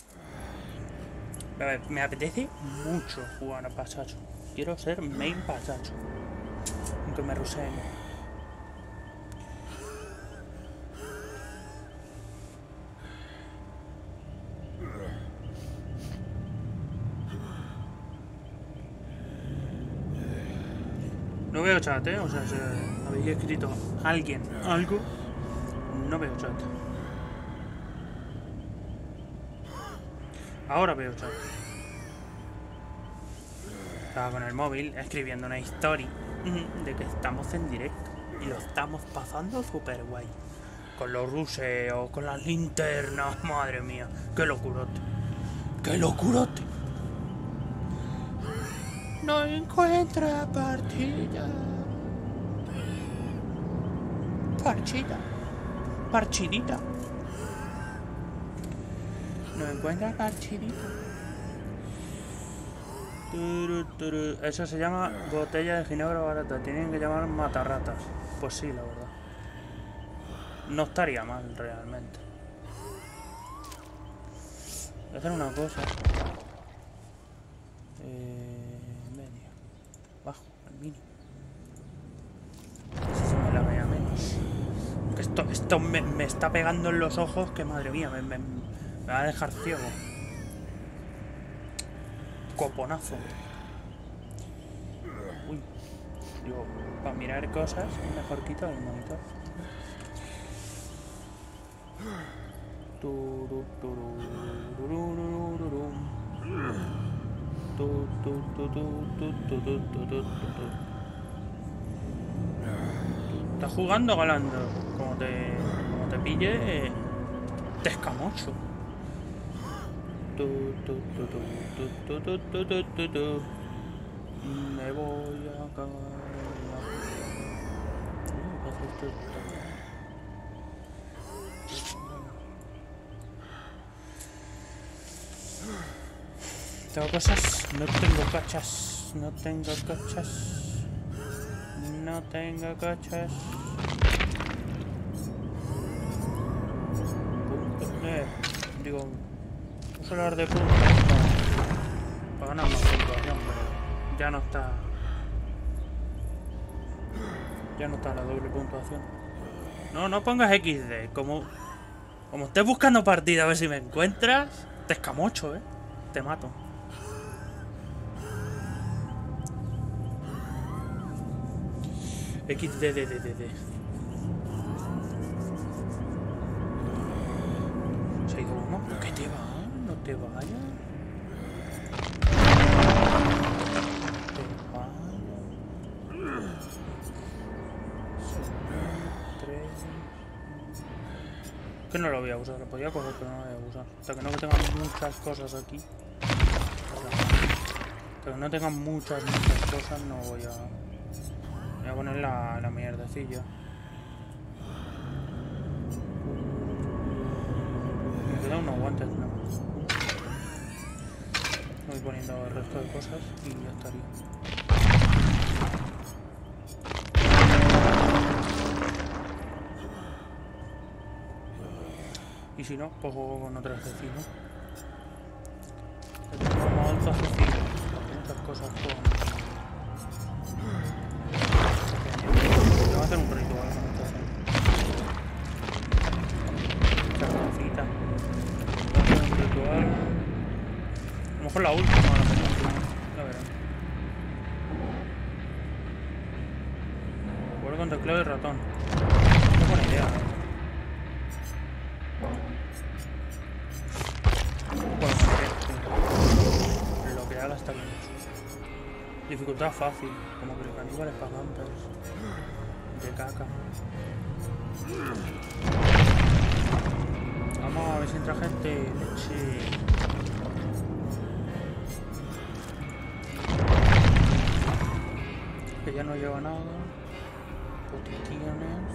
Me apetece mucho jugar a Pachacho. Quiero ser main Pachacho. Aunque me ruseen. No veo chat, o sea, si habéis escrito alguien algo, no veo chat. Ahora veo chat. Estaba con el móvil escribiendo una historia de que estamos en directo y lo estamos pasando súper guay. Con los ruseos, con las linternas, madre mía, qué locurote. ¡Qué locurote! No encuentra partida. Parchita. Parchidita. No encuentra parchidita. Eso se llama botella de ginebra barata. Tienen que llamar matarratas. Pues sí, la verdad. No estaría mal realmente. Voy a hacer una cosa. Medio. Bajo, el mini. Así se me la vea menos. Esto me está pegando en los ojos que madre mía, me va a dejar ciego. Coponazo. Uy. Digo, para mirar cosas es mejor quitar el monitor. Estás jugando, Galando. Como te pille, te escamocho. Me voy a cagar. Tengo cosas, no tengo cachas, no tengo cachas, no tengo cachas. Digo, uso hablar de puntos para ganar más puntuación, pero ya no está. Ya no está la doble puntuación. No pongas XD, como estés buscando partida a ver si me encuentras, te escamocho, te mato. XDDDD. Se ha ido uno. ¿Qué te va? No te vayas. Que no lo voy a usar, lo podía coger pero no lo voy a usar. Hasta que no tenga muchas cosas aquí. Hasta que no tenga muchas cosas no voy a... Voy a poner la mierdecilla. Me quedan unos guantes nada más. Voy poniendo el resto de cosas y ya estaría. Y si no, pues juego con otro asesino. Como otro asesino. Muchas cosas con... Voy a hacer un ritual con esto. Esta cosita. Voy a hacer un ritual. A lo mejor la última, la penúltima. Ya verán. Juego con teclado y ratón. No tengo buena idea. Bueno, lo que haga está bien. Dificultad fácil, como que el caníbal es para campers. De caca. Vamos a ver si entra gente. Leche. Que ya no lleva nada. Peticiones.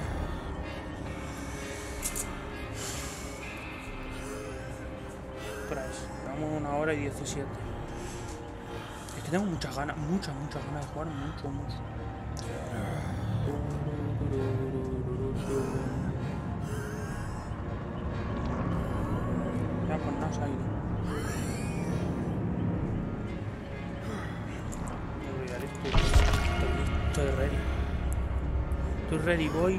Llevamos 1 hora y 17. Es que tengo muchas ganas, muchas ganas de jugar, mucho. se ha ido. Me voy a ir. Estoy ready. Estoy ready, voy.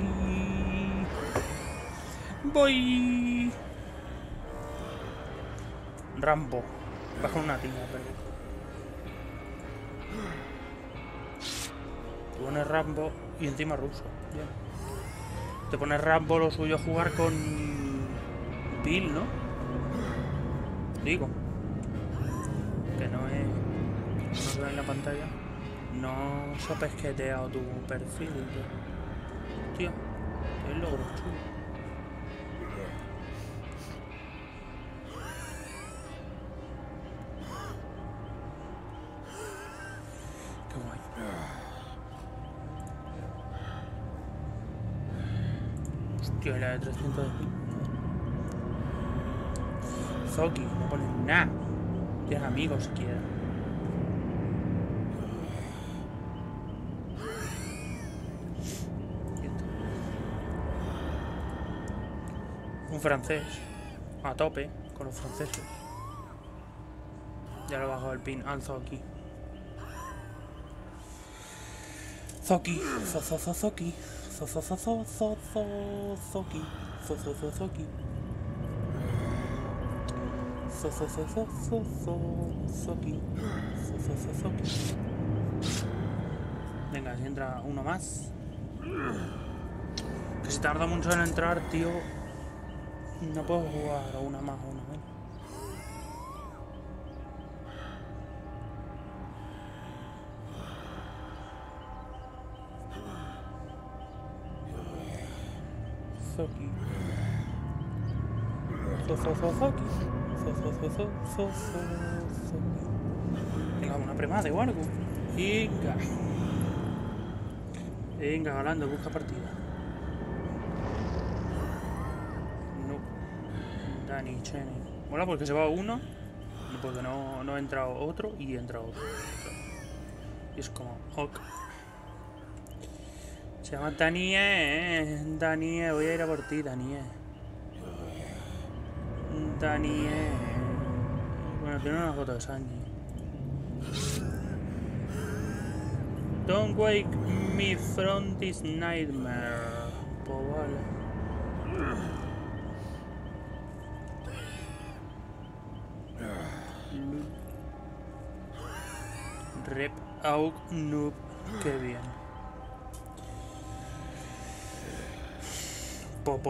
Voy. Rambo. Bajo una tienda, pero. Te pones Rambo y encima ruso. Bien. Te pones Rambo, lo suyo jugar con Bill, ¿no? Digo. Que no es. No se ve en la pantalla. No se ha pesqueteado tu perfil. Tío. El logro chulo. Hostia, la de 300 de pin. Zoki, no pones nada. Tienes amigos si quieres. Un francés. A tope con los franceses. Ya lo he bajado el pin al Zoki. Zoki. Zoki. Zoki. Venga, si entra uno más. Que si tarda mucho en entrar, tío. No puedo jugar a una más o una menos. Zoki. Venga, una premada o algo. Venga. Venga, Galando, busca partida. No. Dani, Chene. Mola porque se va uno. Y porque no ha entrado otro y entra otro. Y es como, ok. Se llama Daniel. Daniel, voy a ir a por ti, Daniel. Daniel. Bueno, tiene una foto de Sanji. Don't wake me from this nightmare. Pues vale. Rep out noob. Qué bien. Popi.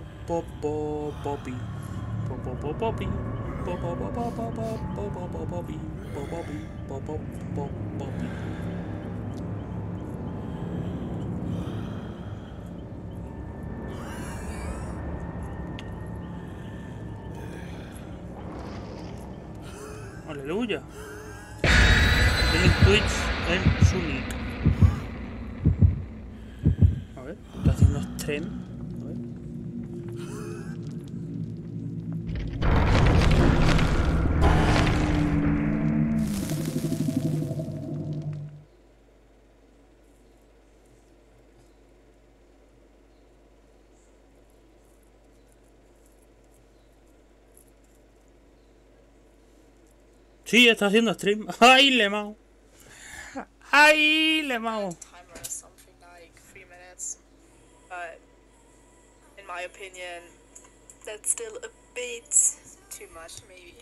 Aleluya. Tiene Twitch en su nick. A ver, está haciendo stream. A ver. Sí, está haciendo stream. ¡Ay, le mao! ¡Ay, le mao! Timer is something like 3 minutes, but in my opinion, that's still a bit too much, maybe.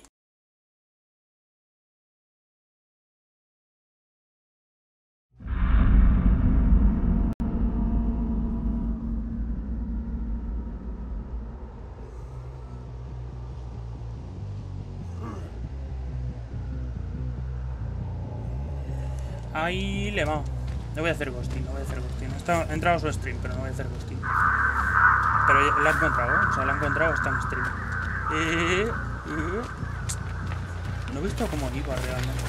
Ahí le va. No voy a hacer ghosting, no voy a hacer ghosting. He entrado a su stream, pero no voy a hacer ghosting. Pero la he encontrado, ¿eh? O sea, la he encontrado, está en stream. No he visto cómo iba realmente.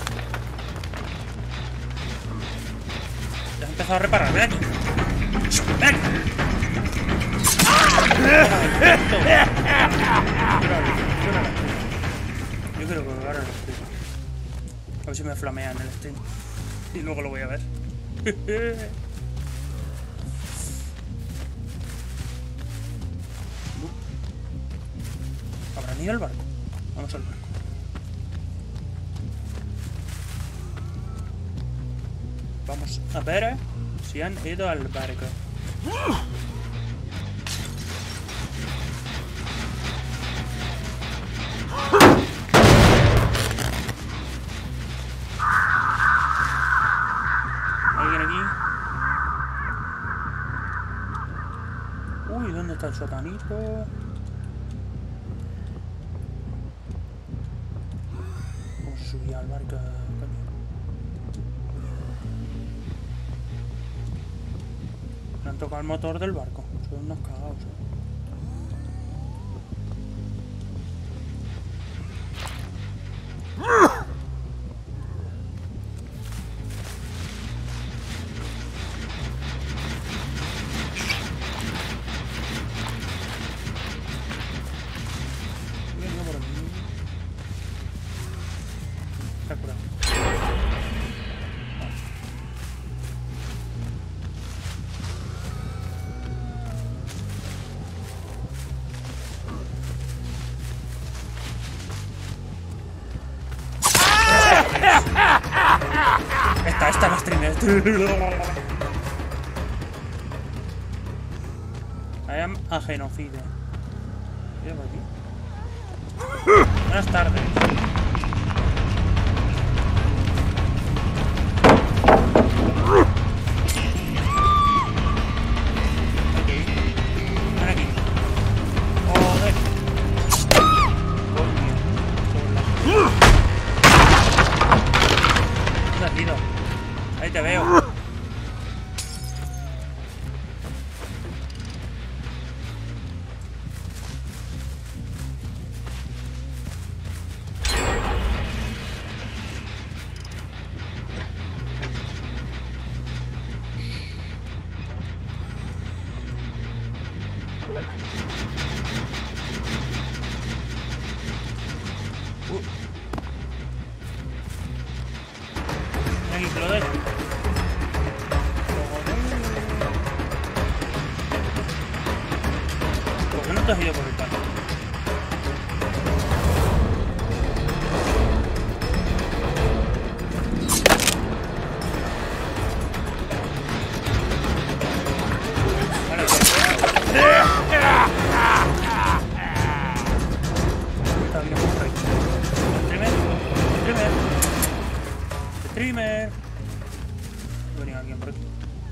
Ya he empezado a reparar, ven aquí. ¡Ven! Yo creo que ahora lo stream. A ver si me flamean en el stream. Y luego lo voy a ver. ¿Habrán ido al barco? Vamos al barco. Vamos a ver si han ido al barco. ¿Alguien aquí? Uy, ¿dónde está el sotanito? ¿Cómo se subía al barco, coño? Me han tocado el motor del barco. Son unos cagados, Venga por aquí. Está curado. Esta no es streamer. I am a genocide. ¿Qué por aquí? Buenas tardes. Ok. Ven aquí. Joder. Coño. ¿Dónde has ido? Ahí te veo. Ven aquí, te lo dejo. ¿Por qué no te has ido por el parque? Vale, está bien, perfecto. Streamer. Streamer. Venía alguien por aquí.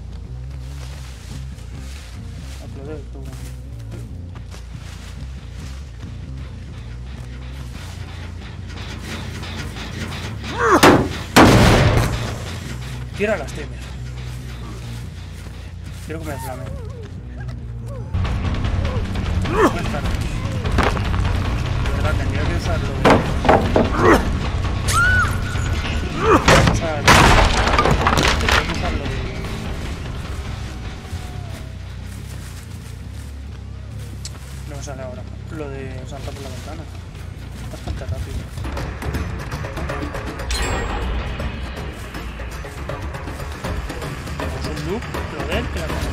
Aplaudir esto. Tira las streamer. Quiero que me flamen. Buenas tardes. De verdad, tendría que usarlo. Tendría que usarlo de... No me sale ahora. Lo de saltar por la ventana. Bastante rápido. Tenemos un loop, lo de él, que la tenemos.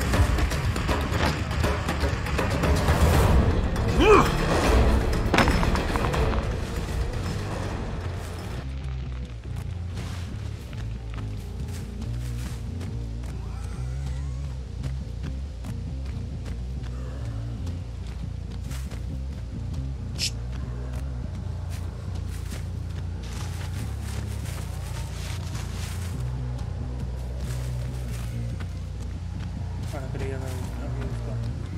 Bueno, creía que había visto.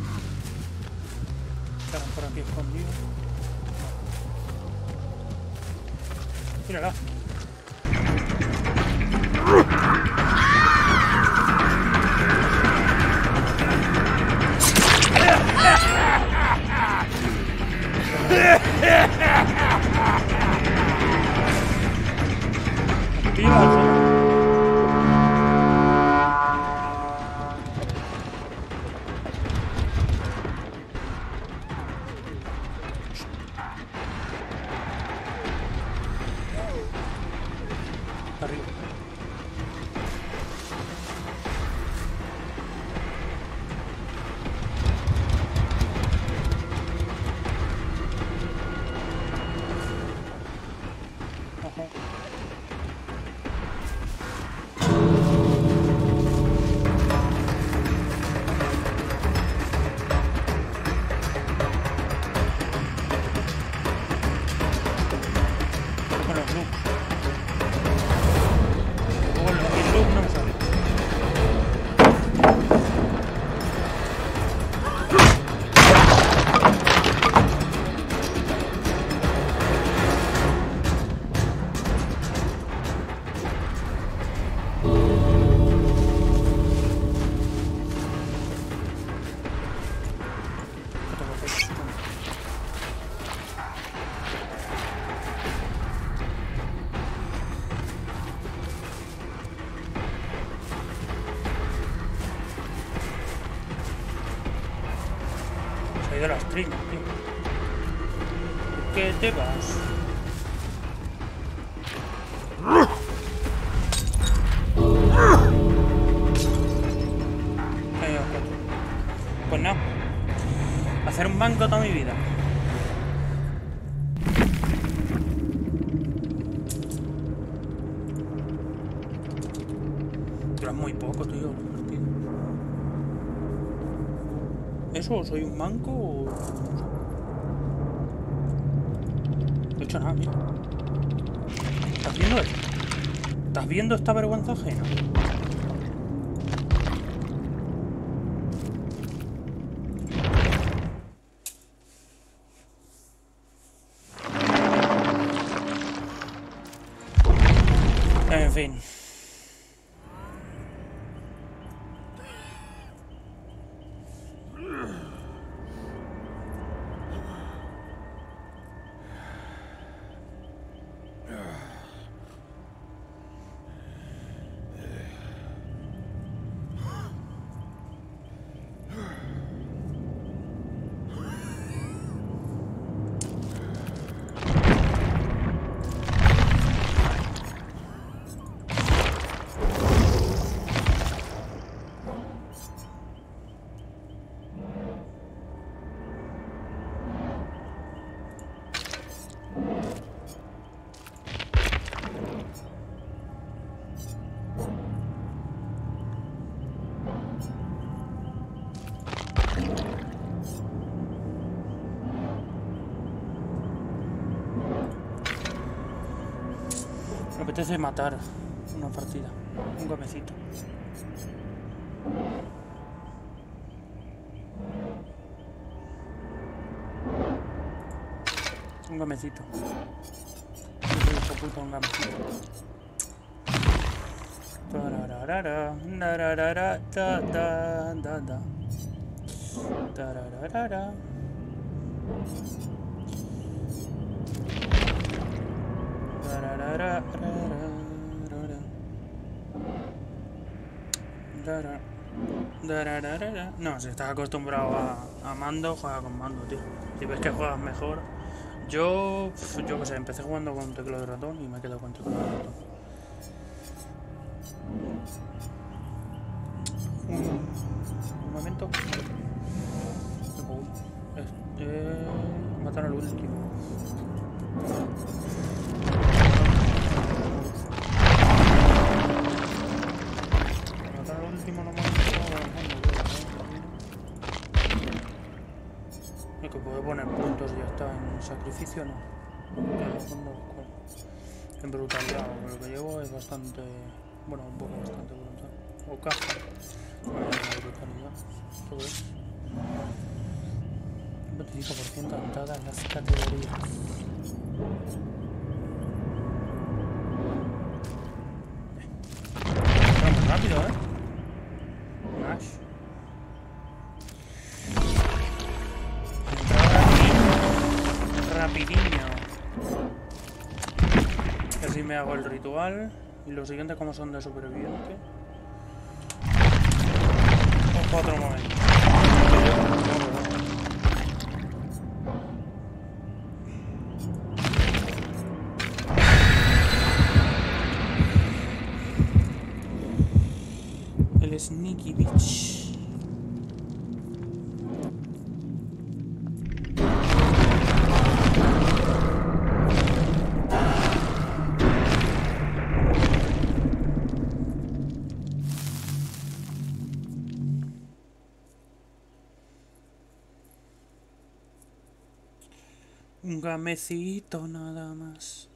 Estarán por aquí escondidos. Mírala. Activa el suelo. Arriba. Se ha ido la stream, tío. ¿Por qué te vas? Pues no. Hacer un banco toda mi vida. Dura muy poco, tío, los partidos. ¿Eso? ¿Soy un banco o...? No he hecho nada, mira. ¿Estás viendo esto? ¿Estás viendo esta vergüenza ajena? En fin. Me apetece matar una partida. Un gamecito. Un gamecito. Hijo puta, un gamecito. Tararara, nararara, da da da da. Tararara. No, si estás acostumbrado a mando, juega con mando, tío. Si ves que juegas mejor. Yo qué sé, empecé jugando con teclado de ratón y me he quedado con teclado de ratón. Un momento. Matar al último. Es que puedo poner puntos y ya está. En sacrificio no. En brutalidad, lo que llevo es bastante. Bueno, un poco bastante brutal. O caja. Brutalidad. Todo eso. 25% en todas las categorías. Vamos rápido, Nash. Rapidinho. Así me hago el ritual. Y los siguientes como son de superviviente. Otro momento. El Sneaky Bitch. Un gamecito nada más.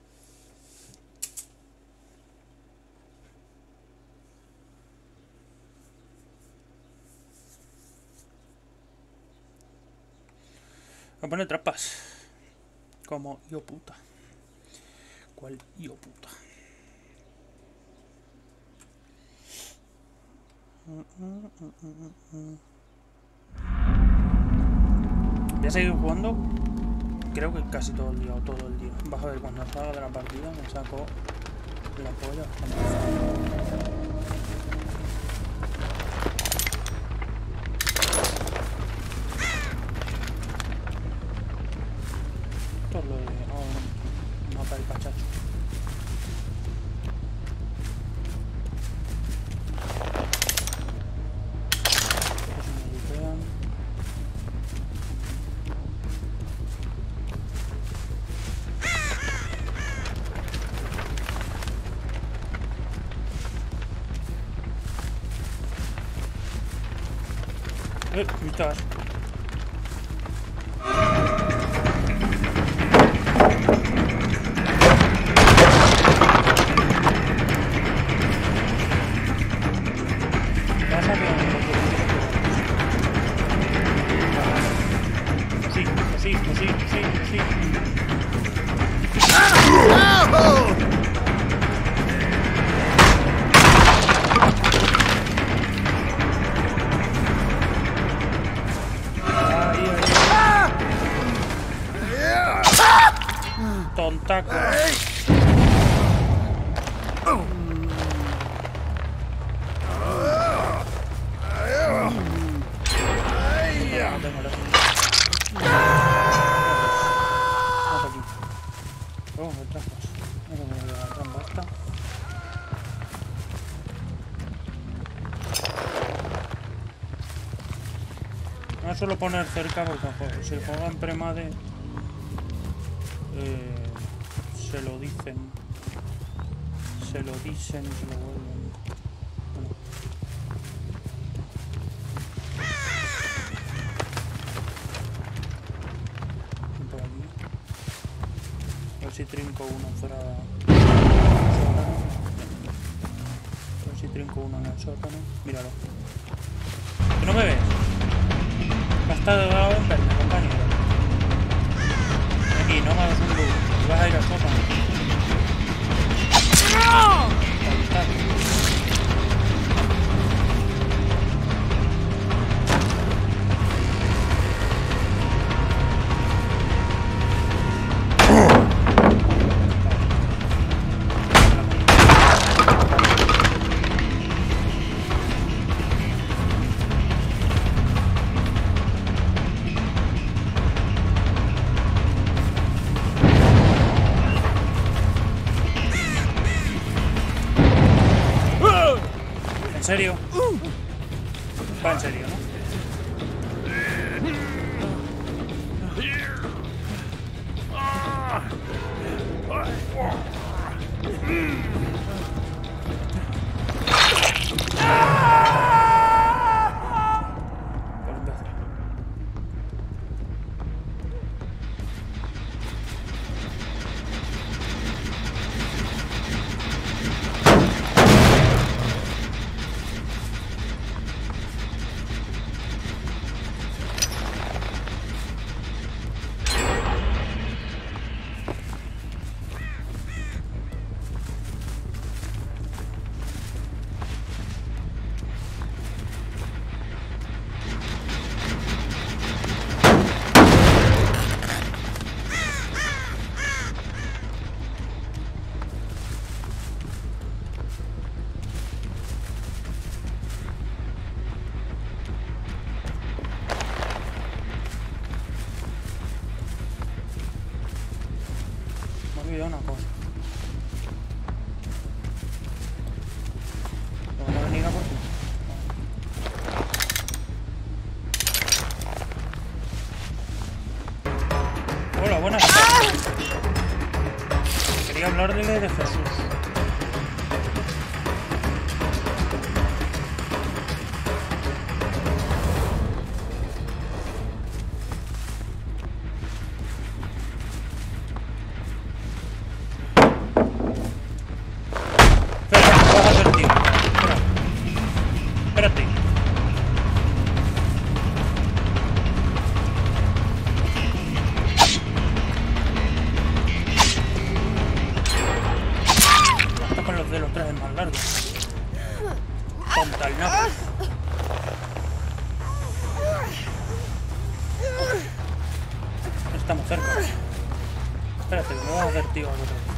Voy a poner trampas. Como yo puta. ¿Cuál yo puta? Voy a seguir jugando. Creo que casi todo el día o todo el día. Vas a ver cuando salga de la partida me saco la polla bastante. esto es lo de... Oh, mapa del pachacho. Mitad. Sí. Tontaco. No suelo poner cerca porque joder, si juegan premade se lo dicen, se lo vuelven. Bueno. Por aquí. A ver si trinco uno fuera del sótano. A ver si trinco uno en el sótano. Míralo. ¿Que no me ves? Está de lado en verde, compañero. Aquí, no me hagas un duro. Vas a ir al sótano. ¿En serio? Va en serio, ¿no? Por imbécil. Una cosa. ¿Cómo no venir a por ti? Hola, buenas tardes. Quería hablarle de Jesús. Espérate. Está con los de los trajes más largos. Tonta el nabo. Estamos cerca. Espérate, me voy a hacer tío algo otra vez.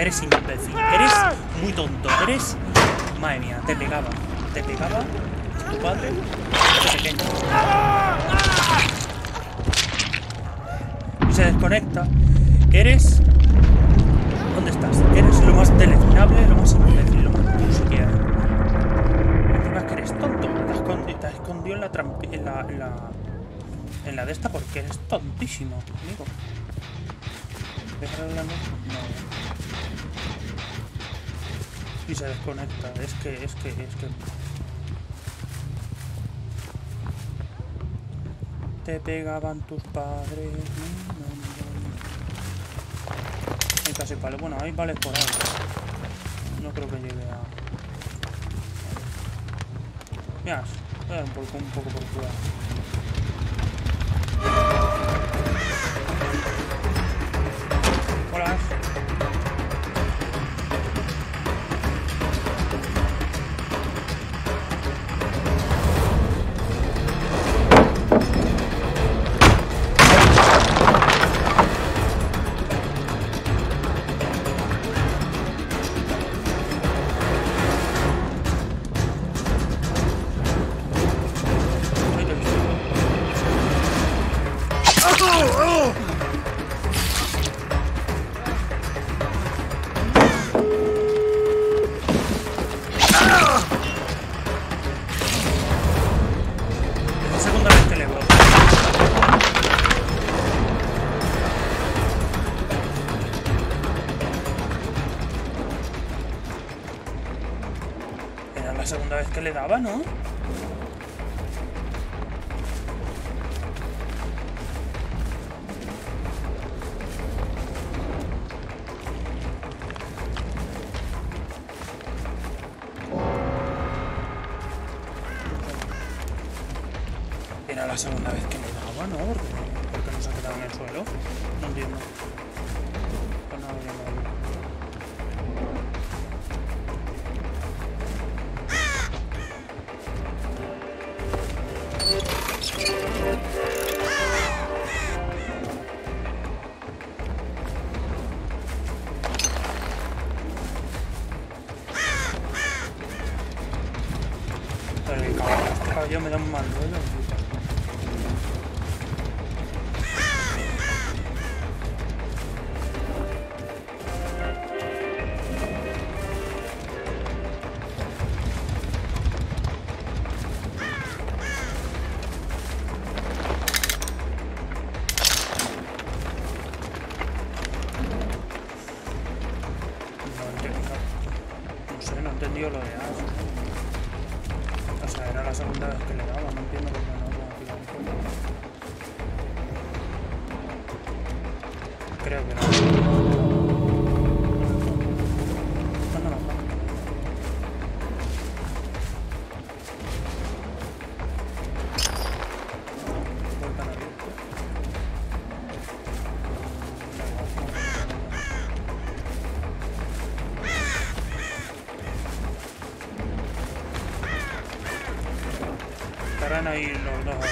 Eres imbécil. Eres muy tonto. Eres... Madre mía, te pegaba. Te pegaba tu padre de pequeño. Y se desconecta. Eres... ¿Dónde estás? Eres lo más deleznable, lo más imbécil, lo más curioso que hay. Encima es que eres tonto. Te has escondido en la trampa... En la de esta porque eres tontísimo, amigo. ¿Dejar la noche? No. Y se desconecta. Es que... Te pegaban tus padres. Hay casi palo. Bueno, hay vales por ahí. No creo que llegue a... Mira, voy a dar un poco por cuidado. Hola. La segunda vez que le daba, ¿no? Era la segunda vez que le daba, ¿no? ¿Por qué no se ha quedado en el suelo? No entiendo. Pues nada, ya no. Pero el caballo, este caballo me da un mal rollo. No he entendido lo de Ash. O sea, era la segunda vez que le daba, no entiendo por qué no lo he tirado un poco. Creo que no. No. Puerta abierta. Estarán ahí los dos.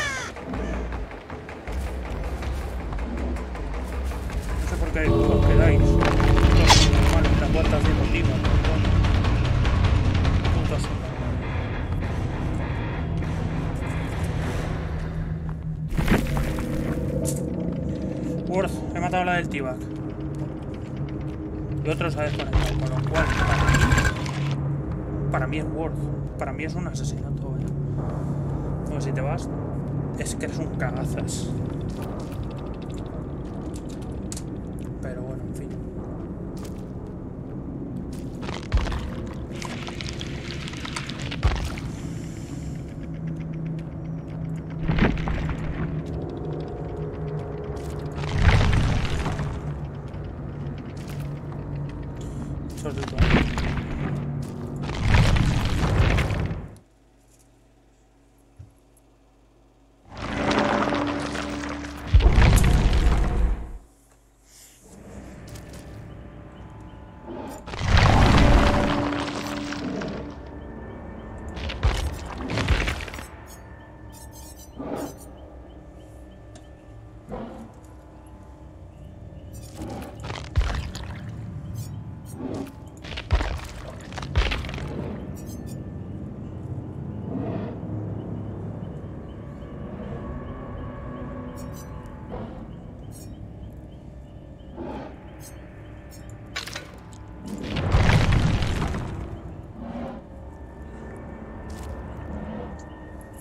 No sé por qué os quedáis. Bueno, la puerta haciendo timo. Puta sola. Worth, he matado a la del T-Bag. Y otro se ha desconectado, con lo cual para mí es Worth. Para mí es un asesinato, ¿eh? Porque si te vas, es que eres un cagazas. Pero bueno, en fin. Solito.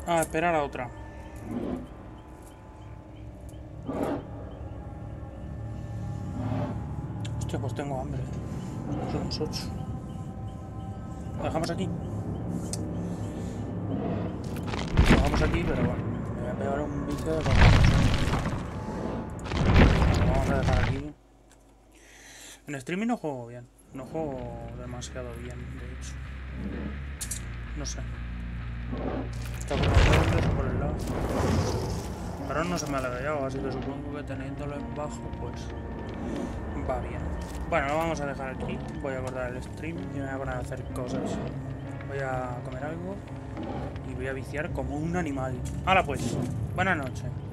Ah, esperar a otra. Hostia, pues tengo hambre. Somos 8. Lo dejamos aquí. Lo dejamos aquí, pero bueno. Me voy a pegar un bico de Lo vamos a dejar aquí. En streaming no juego bien. No juego demasiado bien, de hecho. No sé. Está por el lado. Pero no se me ha lagueado, así que supongo que teniéndolo en bajo, pues va bien. Bueno, lo vamos a dejar aquí. Voy a cortar el stream y me voy a poner a hacer cosas. Voy a comer algo y voy a viciar como un animal. ¡Hala pues! Buenas noches.